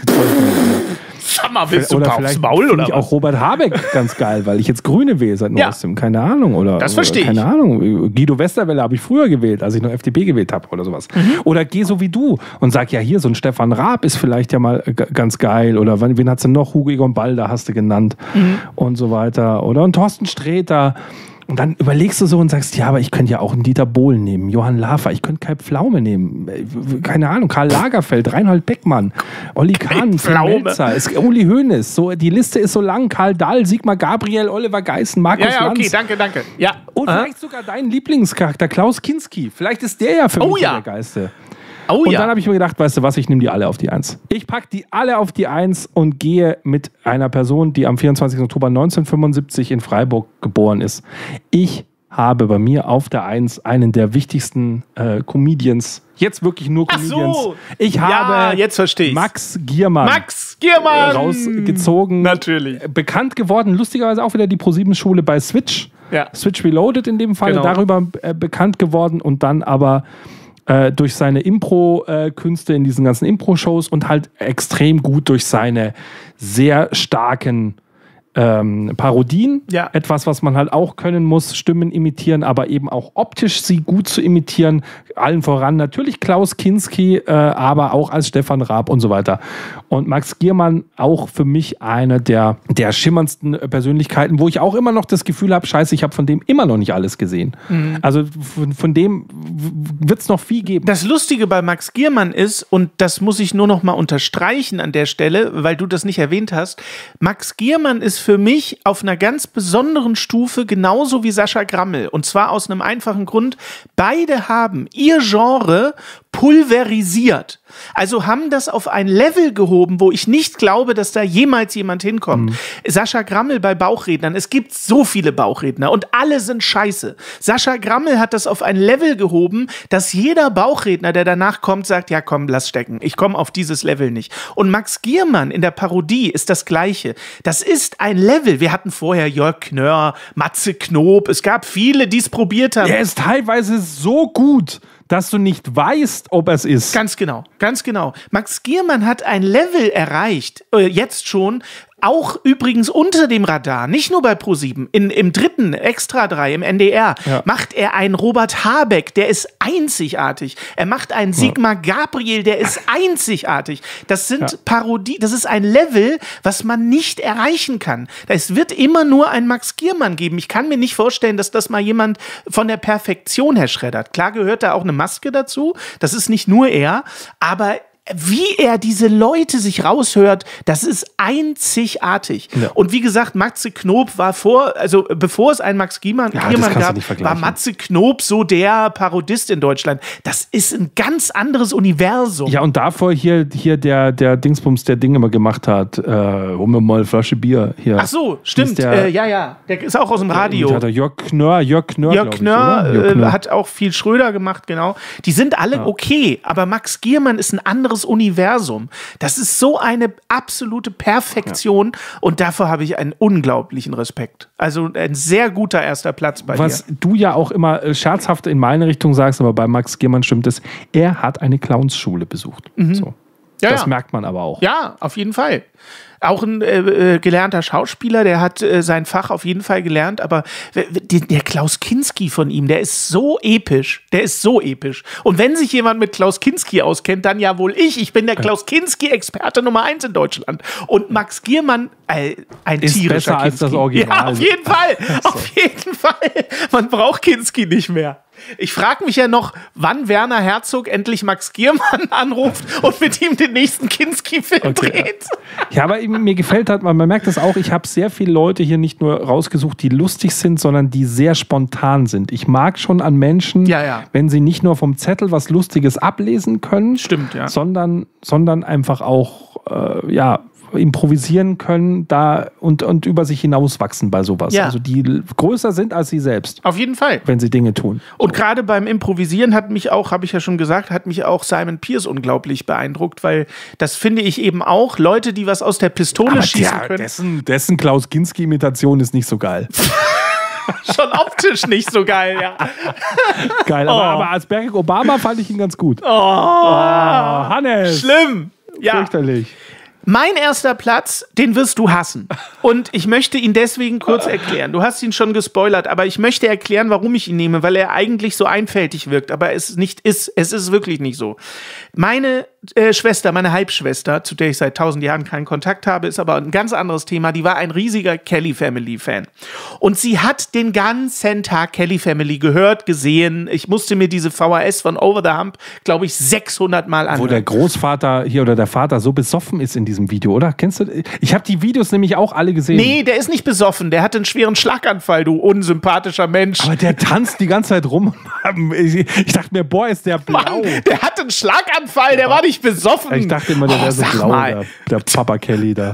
Sag mal, willst du ein paar aufs Maul oder was? Auch Robert Habeck ganz geil, weil ich jetzt Grüne wähle seit neuestem. Keine Ahnung. Oder, das verstehe ich. Keine Ahnung. Guido Westerwelle habe ich früher gewählt, als ich noch FDP gewählt habe oder sowas. Oder geh so wie du und sag, ja hier, so ein Stefan Raab ist vielleicht ja mal ganz geil. Oder wen hast du noch? Hugo Egon Balder hast du genannt. Und so weiter. Oder ein Thorsten Sträter. Und dann überlegst du so und sagst, ja, aber ich könnte ja auch einen Dieter Bohlen nehmen, Johann Lafer, ich könnte Kai Pflaume nehmen, keine Ahnung, Karl Lagerfeld, Reinhold Beckmann, Olli Kahn, Melzer, Uli Hoeneß, so, die Liste ist so lang, Karl Dahl, Sigmar Gabriel, Oliver Geißen, Markus Lanz. Okay, danke. Ja. Und vielleicht sogar dein Lieblingscharakter, Klaus Kinski, vielleicht ist der ja für mich der Geiste. Und dann habe ich mir gedacht, weißt du was, ich nehme die alle auf die 1. Ich packe die alle auf die 1 und gehe mit einer Person, die am 24. Oktober 1975 in Freiburg geboren ist. Ich habe bei mir auf der 1 einen der wichtigsten Comedians, jetzt wirklich nur Comedians. Ach so. Ich habe jetzt verstehe ich. Max Giermann rausgezogen. Natürlich. Bekannt geworden, lustigerweise auch wieder die Pro7-Schule bei Switch. Ja. Switch Reloaded in dem Fall, darüber bekannt geworden und dann aber durch seine Impro-Künste in diesen ganzen Impro-Shows und halt extrem gut durch seine sehr starken Parodien. Ja. Etwas, was man halt auch können muss, Stimmen imitieren, aber eben auch optisch sie gut zu imitieren. Allen voran natürlich Klaus Kinski, aber auch als Stefan Raab und so weiter. Und Max Giermann auch für mich eine der schimmerndsten Persönlichkeiten, wo ich auch immer noch das Gefühl habe, scheiße, ich habe von dem immer noch nicht alles gesehen. Also von dem wird es noch viel geben. Das Lustige bei Max Giermann ist, und das muss ich nur noch mal unterstreichen an der Stelle, weil du das nicht erwähnt hast, Max Giermann ist für mich auf einer ganz besonderen Stufe genauso wie Sascha Grammel. Und zwar aus einem einfachen Grund. Beide haben ihr Genre pulverisiert. Also haben das auf ein Level gehoben, wo ich nicht glaube, dass da jemals jemand hinkommt. Sascha Grammel bei Bauchrednern. Es gibt so viele Bauchredner und alle sind scheiße. Sascha Grammel hat das auf ein Level gehoben, dass jeder Bauchredner, der danach kommt, sagt, ja komm, lass stecken. Ich komme auf dieses Level nicht. Und Max Giermann in der Parodie ist das Gleiche. Das ist ein Level. Wir hatten vorher Jörg Knörr, Matze Knob. Es gab viele, die es probiert haben. Er ist teilweise so gut, dass du nicht weißt, ob es ist. Ganz genau. Max Giermann hat ein Level erreicht, jetzt schon, auch übrigens unter dem Radar, nicht nur bei Pro7, im dritten Extra 3 im NDR, macht er einen Robert Habeck, der ist einzigartig. Er macht einen Sigmar Gabriel, der ist einzigartig. Das sind Parodie, das ist ein Level, was man nicht erreichen kann. Es wird immer nur einen Max Giermann geben. Ich kann mir nicht vorstellen, dass das mal jemand von der Perfektion her schreddert. Klar gehört da auch eine Maske dazu, das ist nicht nur er, aber wie er diese Leute sich raushört, das ist einzigartig. Ja. Und wie gesagt, Matze Knob war bevor es einen Max Giermann gab, war Matze Knob so der Parodist in Deutschland. Das ist ein ganz anderes Universum. Ja, und davor hier der Dingsbums, der Ding immer gemacht hat, hol mir mal eine Flasche Bier hier. Ach so, stimmt. Der ist auch aus dem Radio. Jörg Knörr hat auch viel Schröder gemacht, genau. Die sind alle okay, aber Max Giermann ist ein anderes Universum. Das ist so eine absolute Perfektion und davor habe ich einen unglaublichen Respekt. Also ein sehr guter erster Platz bei dir. Was du ja auch immer scherzhaft in meine Richtung sagst, aber bei Max Giermann stimmt es, er hat eine Clownsschule besucht. So. Das merkt man aber auch. Ja, auf jeden Fall. Auch ein gelernter Schauspieler, der hat sein Fach auf jeden Fall gelernt, aber der Klaus Kinski von ihm, der ist so episch. Und wenn sich jemand mit Klaus Kinski auskennt, dann ja wohl ich. Ich bin der Klaus Kinski-Experte Nummer 1 in Deutschland. Und Max Giermann, ein ist tierischer besser Kinski. als das Original. Ja, auf jeden Fall. Auf jeden Fall. Man braucht Kinski nicht mehr. Ich frage mich ja noch, wann Werner Herzog endlich Max Giermann anruft und mit ihm den nächsten Kinski-Film dreht. Ja, aber mir gefällt halt, man merkt das auch, ich habe sehr viele Leute hier nicht nur rausgesucht, die lustig sind, sondern die sehr spontan sind. Ich mag schon an Menschen, wenn sie nicht nur vom Zettel was Lustiges ablesen können, sondern einfach auch, improvisieren können und über sich hinauswachsen bei sowas. Ja. Also die größer sind als sie selbst. Auf jeden Fall. Wenn sie Dinge tun. Und gerade beim Improvisieren hat mich auch Simon Pierce unglaublich beeindruckt, weil das finde ich eben auch, Leute, die was aus der Pistole schießen können. Dessen Klaus Kinski-Imitation ist nicht so geil. Schon optisch nicht so geil, ja. Geil, aber als Barack Obama fand ich ihn ganz gut. Hannes. Schlimm. Ja. Fürchterlich. Mein erster Platz, den wirst du hassen. Und ich möchte ihn deswegen kurz erklären. Du hast ihn schon gespoilert, aber ich möchte erklären, warum ich ihn nehme, weil er eigentlich so einfältig wirkt, aber es nicht ist. Es ist wirklich nicht so. Meine Schwester, meine Halbschwester, zu der ich seit 1000 Jahren keinen Kontakt habe, ist aber ein ganz anderes Thema. Die war ein riesiger Kelly Family Fan. Und sie hat den ganzen Tag Kelly Family gehört, gesehen. Ich musste mir diese VHS von Over the Hump, glaube ich, 600 Mal anhören. Wo der Großvater hier oder der Vater so besoffen ist in diesem Video, oder? Kennst du? Ich habe die Videos nämlich auch alle gesehen. Nee, der ist nicht besoffen. Der hat einen schweren Schlaganfall, du unsympathischer Mensch. Aber der tanzt die ganze Zeit rum. Ich dachte mir, boah, ist der blau. Mann, der hat einen Schlaganfall, der war nicht besoffen. Ich dachte immer, der wäre so blau, der Papa Kelly da.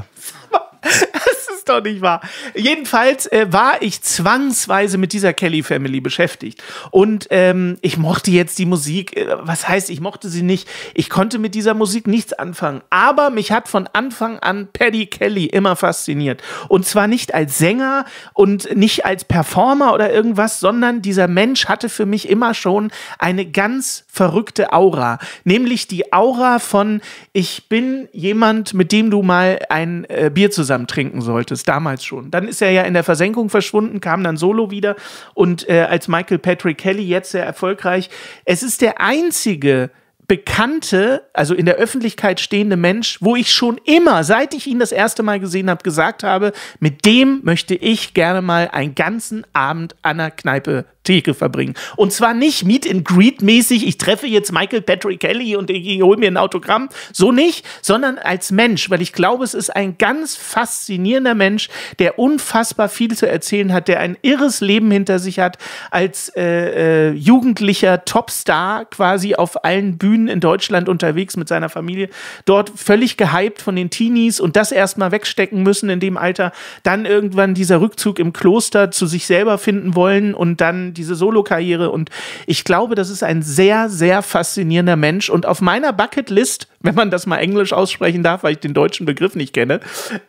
Das ist doch nicht wahr. Jedenfalls war ich zwangsweise mit dieser Kelly Family beschäftigt. Und ich mochte jetzt die Musik. Was heißt, ich mochte sie nicht? Ich konnte mit dieser Musik nichts anfangen. Aber mich hat von Anfang an Paddy Kelly immer fasziniert. Und zwar nicht als Sänger und nicht als Performer oder irgendwas, sondern dieser Mensch hatte für mich immer schon eine ganz verrückte Aura. Nämlich die Aura von, ich bin jemand, mit dem du mal ein Bier zusammen trinken solltest, damals schon. Dann ist er ja in der Versenkung verschwunden, kam dann solo wieder und als Michael Patrick Kelly jetzt sehr erfolgreich. Es ist der einzige bekannte, also in der Öffentlichkeit stehende Mensch, wo ich schon immer, seit ich ihn das erste Mal gesehen habe, gesagt habe, mit dem möchte ich gerne mal einen ganzen Abend an der Kneipe-Theke verbringen. Und zwar nicht Meet-and-Greet-mäßig, ich treffe jetzt Michael Patrick Kelly und ich hole mir ein Autogramm, so nicht, sondern als Mensch, weil ich glaube, es ist ein ganz faszinierender Mensch, der unfassbar viel zu erzählen hat, der ein irres Leben hinter sich hat, als jugendlicher Topstar quasi auf allen Bühnen in Deutschland unterwegs mit seiner Familie, dort völlig gehypt von den Teenies und das erstmal wegstecken müssen in dem Alter, dann irgendwann dieser Rückzug im Kloster zu sich selber finden wollen und dann diese Solokarriere und ich glaube, das ist ein sehr, sehr faszinierender Mensch und auf meiner Bucketlist, wenn man das mal Englisch aussprechen darf, weil ich den deutschen Begriff nicht kenne,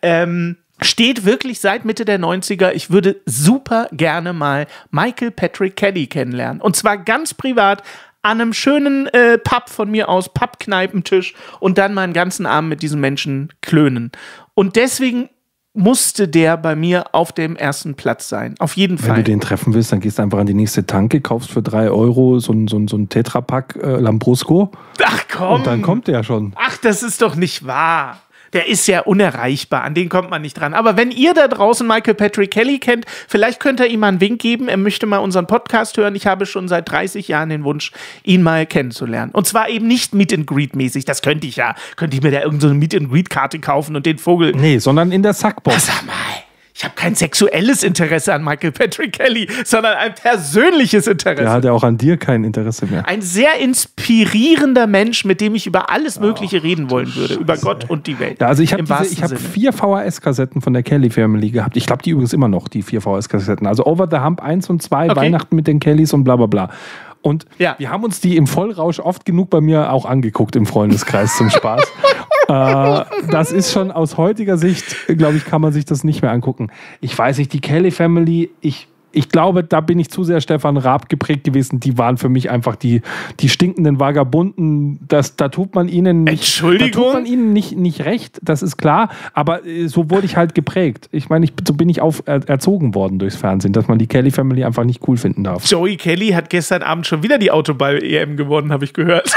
steht wirklich seit Mitte der 90er, ich würde super gerne mal Michael Patrick Kelly kennenlernen und zwar ganz privat an einem schönen Pub von mir aus, Pub-Kneipentisch und dann mal einen ganzen Abend mit diesen Menschen klönen. Und deswegen musste der bei mir auf dem ersten Platz sein. Auf jeden Fall. Wenn du den treffen willst, dann gehst du einfach an die nächste Tanke, kaufst für 3 Euro so ein Tetrapack Lambrusco. Ach komm. Und dann kommt der schon. Ach, das ist doch nicht wahr. Der ist ja unerreichbar, an den kommt man nicht dran. Aber wenn ihr da draußen Michael Patrick Kelly kennt, vielleicht könnt ihr ihm mal einen Wink geben, er möchte mal unseren Podcast hören. Ich habe schon seit 30 Jahren den Wunsch, ihn mal kennenzulernen. Und zwar eben nicht Meet-and-Greet-mäßig, das könnte ich ja. Könnte ich mir da irgendeine Meet-and-Greet-Karte kaufen und den Vogel... Nee, sondern in der Sackbox. Sag mal. Ich habe kein sexuelles Interesse an Michael Patrick Kelly, sondern ein persönliches Interesse. Der hat ja auch an dir kein Interesse mehr. Ein sehr inspirierender Mensch, mit dem ich über alles Mögliche reden wollen würde. Über Gott und die Welt. Ja, also ich habe 4 VHS-Kassetten von der Kelly Family gehabt. Ich glaube, die übrigens immer noch, die 4 VHS-Kassetten. Also Over the Hump 1 und 2, okay. Weihnachten mit den Kellys und bla bla bla. Und wir haben uns die im Vollrausch oft genug bei mir auch angeguckt im Freundeskreis zum Spaß. Das ist schon aus heutiger Sicht, glaube ich, kann man sich das nicht mehr angucken. Ich weiß nicht, die Kelly Family, ich ich glaube, da bin ich zu sehr Stefan Raab geprägt gewesen. Die waren für mich einfach die stinkenden Vagabunden. Da tut man ihnen nicht, nicht recht, das ist klar. Aber so wurde ich halt geprägt. Ich meine, so bin ich erzogen worden durchs Fernsehen, dass man die Kelly Family einfach nicht cool finden darf. Joey Kelly hat gestern Abend schon wieder die Autoball-EM gewonnen, habe ich gehört.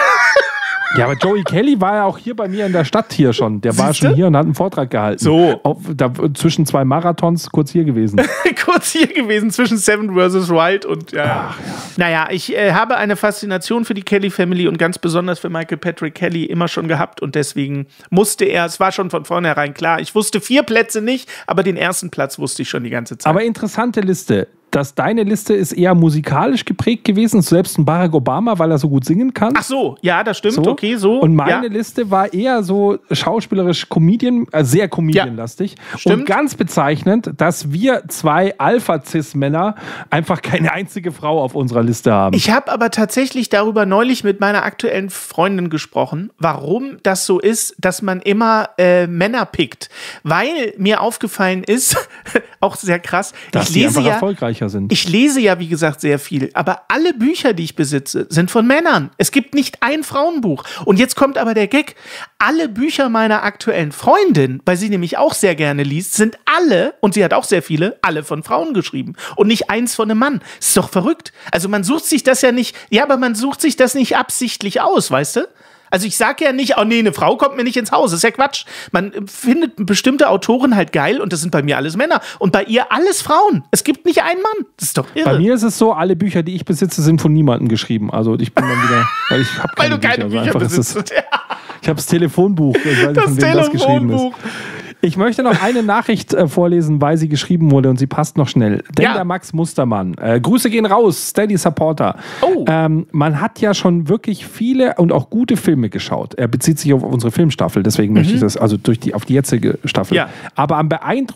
Ja, aber Joey Kelly war ja auch hier bei mir in der Stadt hier schon. Der war schon hier und hat einen Vortrag gehalten. So. Zwischen 2 Marathons kurz hier gewesen. Kurz hier gewesen, zwischen Seven vs. Wild und ja. Naja, ich habe eine Faszination für die Kelly Family und ganz besonders für Michael Patrick Kelly immer schon gehabt und deswegen es war schon von vornherein klar, ich wusste 4 Plätze nicht, aber den ersten Platz wusste ich schon die ganze Zeit. Aber interessante Liste. Deine Liste ist eher musikalisch geprägt gewesen, selbst ein Barack Obama, weil er so gut singen kann. Ach so, ja, das stimmt, so. Okay, so. Und meine Liste war eher so schauspielerisch sehr Comedian-lastig. Stimmt. Und ganz bezeichnend, dass wir 2 Alpha-Cis-Männer einfach keine einzige Frau auf unserer Liste haben. Ich habe aber tatsächlich darüber neulich mit meiner aktuellen Freundin gesprochen, warum das so ist, dass man immer Männer pickt. Weil mir aufgefallen ist, auch sehr krass, dass die einfach erfolgreicher sind. Ich lese ja, wie gesagt, sehr viel, aber alle Bücher, die ich besitze, sind von Männern. Es gibt nicht ein Frauenbuch. Und jetzt kommt aber der Gag. Alle Bücher meiner aktuellen Freundin, weil sie nämlich auch sehr gerne liest, sind alle, und sie hat auch sehr viele, alle von Frauen geschrieben. Und nicht eins von einem Mann. Das ist doch verrückt. Also man sucht sich das ja nicht, aber man sucht sich das nicht absichtlich aus, weißt du? Also ich sage ja nicht, oh nee, eine Frau kommt mir nicht ins Haus. Das ist ja Quatsch. Man findet bestimmte Autoren halt geil und das sind bei mir alles Männer. Und bei ihr alles Frauen. Es gibt nicht einen Mann. Das ist doch irre. Bei mir ist es so, alle Bücher, die ich besitze, sind von niemandem geschrieben. Also ich bin dann wieder, weil ich habe keine Bücher. Weil du keine Bücher besitzt. Ich habe das Telefonbuch. Ich weiß nicht, von wem das geschrieben ist. Ich möchte noch eine Nachricht vorlesen, weil sie geschrieben wurde und sie passt noch schnell. Denn der Max Mustermann, Grüße gehen raus, Steady Supporter. Oh. Man hat ja schon wirklich viele und auch gute Filme geschaut. Er bezieht sich auf unsere Filmstaffel, deswegen möchte ich das, also auf die jetzige Staffel. Ja. Aber am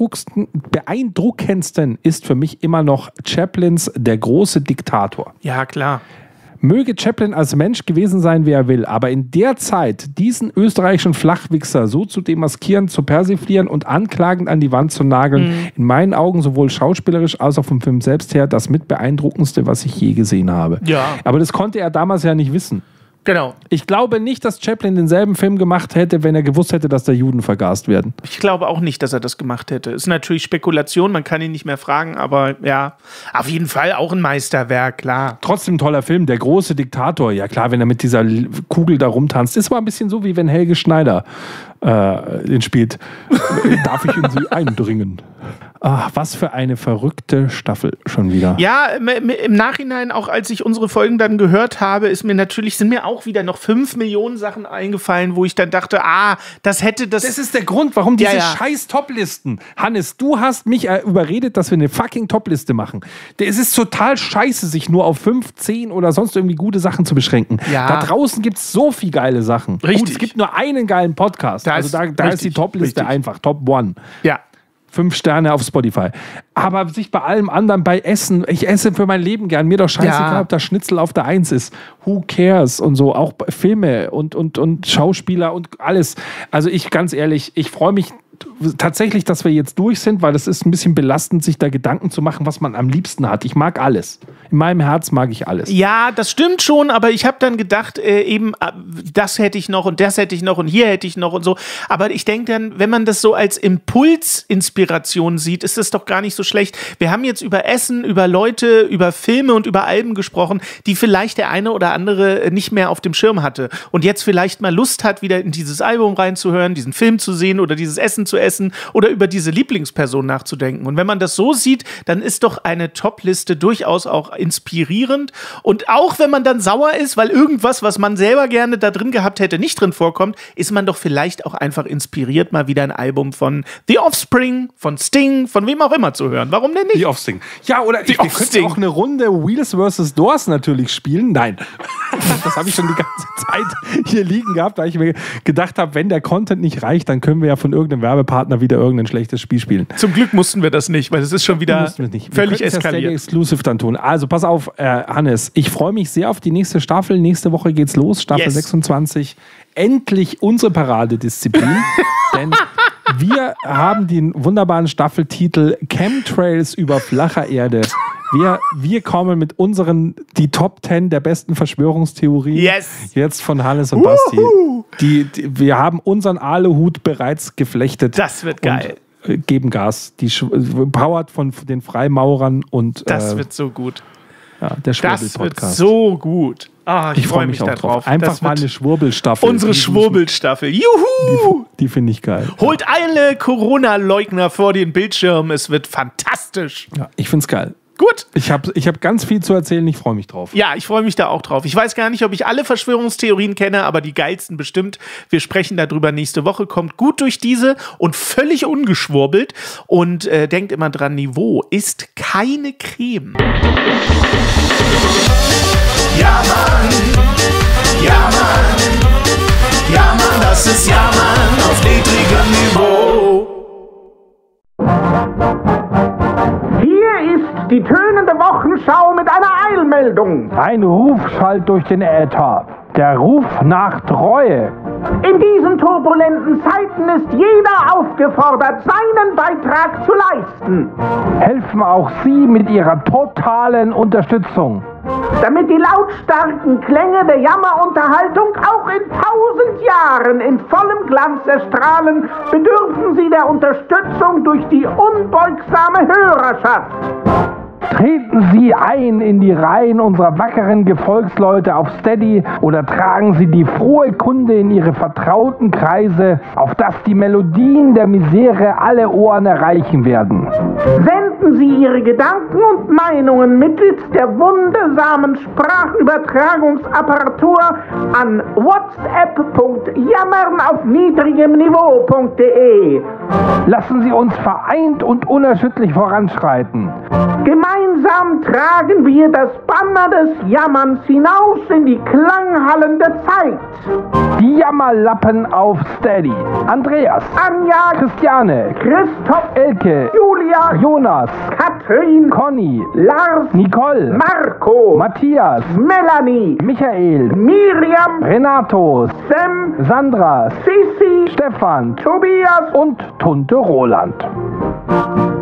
beeindruckendsten ist für mich immer noch Chaplins Der große Diktator. Ja, klar. Möge Chaplin als Mensch gewesen sein, wie er will, aber in der Zeit diesen österreichischen Flachwichser so zu demaskieren, zu persiflieren und anklagend an die Wand zu nageln, in meinen Augen sowohl schauspielerisch als auch vom Film selbst her das mit beeindruckendste, was ich je gesehen habe. Ja. Aber das konnte er damals ja nicht wissen. Genau. Ich glaube nicht, dass Chaplin denselben Film gemacht hätte, wenn er gewusst hätte, dass da Juden vergast werden. Ich glaube auch nicht, dass er das gemacht hätte. Ist natürlich Spekulation, man kann ihn nicht mehr fragen, aber ja, auf jeden Fall auch ein Meisterwerk, klar. Trotzdem ein toller Film, Der große Diktator. Ja klar, wenn er mit dieser Kugel da rumtanzt. Ist aber ein bisschen so, wie wenn Helge Schneider den spielt. Darf ich in Sie eindringen? Ach, was für eine verrückte Staffel schon wieder. Ja, im Nachhinein, auch als ich unsere Folgen dann gehört habe, sind mir auch wieder noch 5 Millionen Sachen eingefallen, wo ich dann dachte, das hätte das... Das ist der Grund, warum diese scheiß Toplisten. Hannes, du hast mich überredet, dass wir eine fucking Topliste machen. Es ist total scheiße, sich nur auf 5, 10 oder sonst irgendwie gute Sachen zu beschränken. Ja. Da draußen gibt es so viel geile Sachen. Richtig. Gut, es gibt nur einen geilen Podcast. Da ist die Topliste einfach Top 1. Ja. 5 Sterne auf Spotify. Aber sich bei allem anderen, bei Essen, ich esse für mein Leben gern, mir doch scheißegal, ob da Schnitzel auf der 1 ist. Who cares? Und so, auch Filme und Schauspieler und alles. Also ganz ehrlich, ich freue mich tatsächlich, dass wir jetzt durch sind, weil es ist ein bisschen belastend, sich da Gedanken zu machen, was man am liebsten hat. Ich mag alles. In meinem Herz mag ich alles. Ja, das stimmt schon, aber ich habe dann gedacht, das hätte ich noch und das hätte ich noch und hier hätte ich noch und so. Aber ich denke dann, wenn man das so als Impulsinspiration sieht, ist das doch gar nicht so schlecht. Wir haben jetzt über Essen, über Leute, über Filme und über Alben gesprochen, die vielleicht der eine oder andere nicht mehr auf dem Schirm hatte und jetzt vielleicht mal Lust hat, wieder in dieses Album reinzuhören, diesen Film zu sehen oder dieses Essen zu essen oder über diese Lieblingsperson nachzudenken. Und wenn man das so sieht, dann ist doch eine Top-Liste durchaus auch inspirierend. Und auch wenn man dann sauer ist, weil irgendwas, was man selber gerne da drin gehabt hätte, nicht drin vorkommt, ist man doch vielleicht auch einfach inspiriert, mal wieder ein Album von The Offspring, von Sting, von wem auch immer zu hören. Warum denn nicht? The Offspring. Ja, oder wir könnten auch eine Runde Wheels vs. Doors natürlich spielen. Nein. Das habe ich schon die ganze Zeit hier liegen gehabt, weil ich mir gedacht habe, wenn der Content nicht reicht, dann können wir ja von irgendeinem Werbepartner wieder irgendein schlechtes Spiel spielen. Zum Glück mussten wir das nicht, weil es ist schon wieder völlig eskaliert. Das Exclusive dann tun. Also pass auf, Hannes, ich freue mich sehr auf die nächste Staffel. Nächste Woche geht's los, Staffel 26. Endlich unsere Paradedisziplin. Denn Wir haben den wunderbaren Staffeltitel Chemtrails über flacher Erde. Wir kommen mit die Top 10 der besten Verschwörungstheorien jetzt von Hannes und Basti. Wir haben unseren Aluhut bereits geflechtet. Das wird geil. Geben Gas. Powered von den Freimaurern und das wird so gut. Ja, der Schwurbel-Podcast. Das wird so gut. Ich freue mich da drauf. Einfach mal eine Schwurbelstaffel. Unsere Schwurbelstaffel. Juhu! Die finde ich geil. Holt alle Corona-Leugner vor den Bildschirm. Es wird fantastisch. Ja, ich finde es geil. Gut. Ich hab ganz viel zu erzählen, ich freue mich drauf. Ja, ich freue mich da auch drauf. Ich weiß gar nicht, ob ich alle Verschwörungstheorien kenne, aber die geilsten bestimmt. Wir sprechen darüber nächste Woche. Kommt gut durch diese und völlig ungeschwurbelt. Und denkt immer dran, Niveau ist keine Creme. Ja, Mann. Ja, Mann. Ja, Mann, das ist Ja, Mann auf niedrigem Niveau. Hier ist die tönende Wochenschau mit einer Eilmeldung. Ein Ruf schallt durch den Äther. Der Ruf nach Treue. In diesen turbulenten Zeiten ist jeder aufgefordert, seinen Beitrag zu leisten. Helfen auch Sie mit Ihrer totalen Unterstützung. Damit die lautstarken Klänge der Jammerunterhaltung auch in 1000 Jahren in vollem Glanz erstrahlen, bedürfen Sie der Unterstützung durch die unbeugsame Hörerschaft. Treten Sie ein in die Reihen unserer wackeren Gefolgsleute auf Steady oder tragen Sie die frohe Kunde in Ihre vertrauten Kreise, auf dass die Melodien der Misere alle Ohren erreichen werden. Senden Sie Ihre Gedanken und Meinungen mittels der wundersamen Sprachübertragungsapparatur an whatsapp.jammernaufniedrigemniveau.de. Lassen Sie uns vereint und unerschütterlich voranschreiten. Gemeinsam tragen wir das Banner des Jammerns hinaus in die Klanghallen der Zeit. Die Jammerlappen auf Steady. Andreas, Anja, Christiane, Christoph, Elke, Julia, Jonas, Katrin, Conny, Lars, Nicole, Marco, Matthias, Melanie, Michael, Miriam, Renato, Sam, Sandra, Sissi, Stefan, Tobias und Tunte Roland.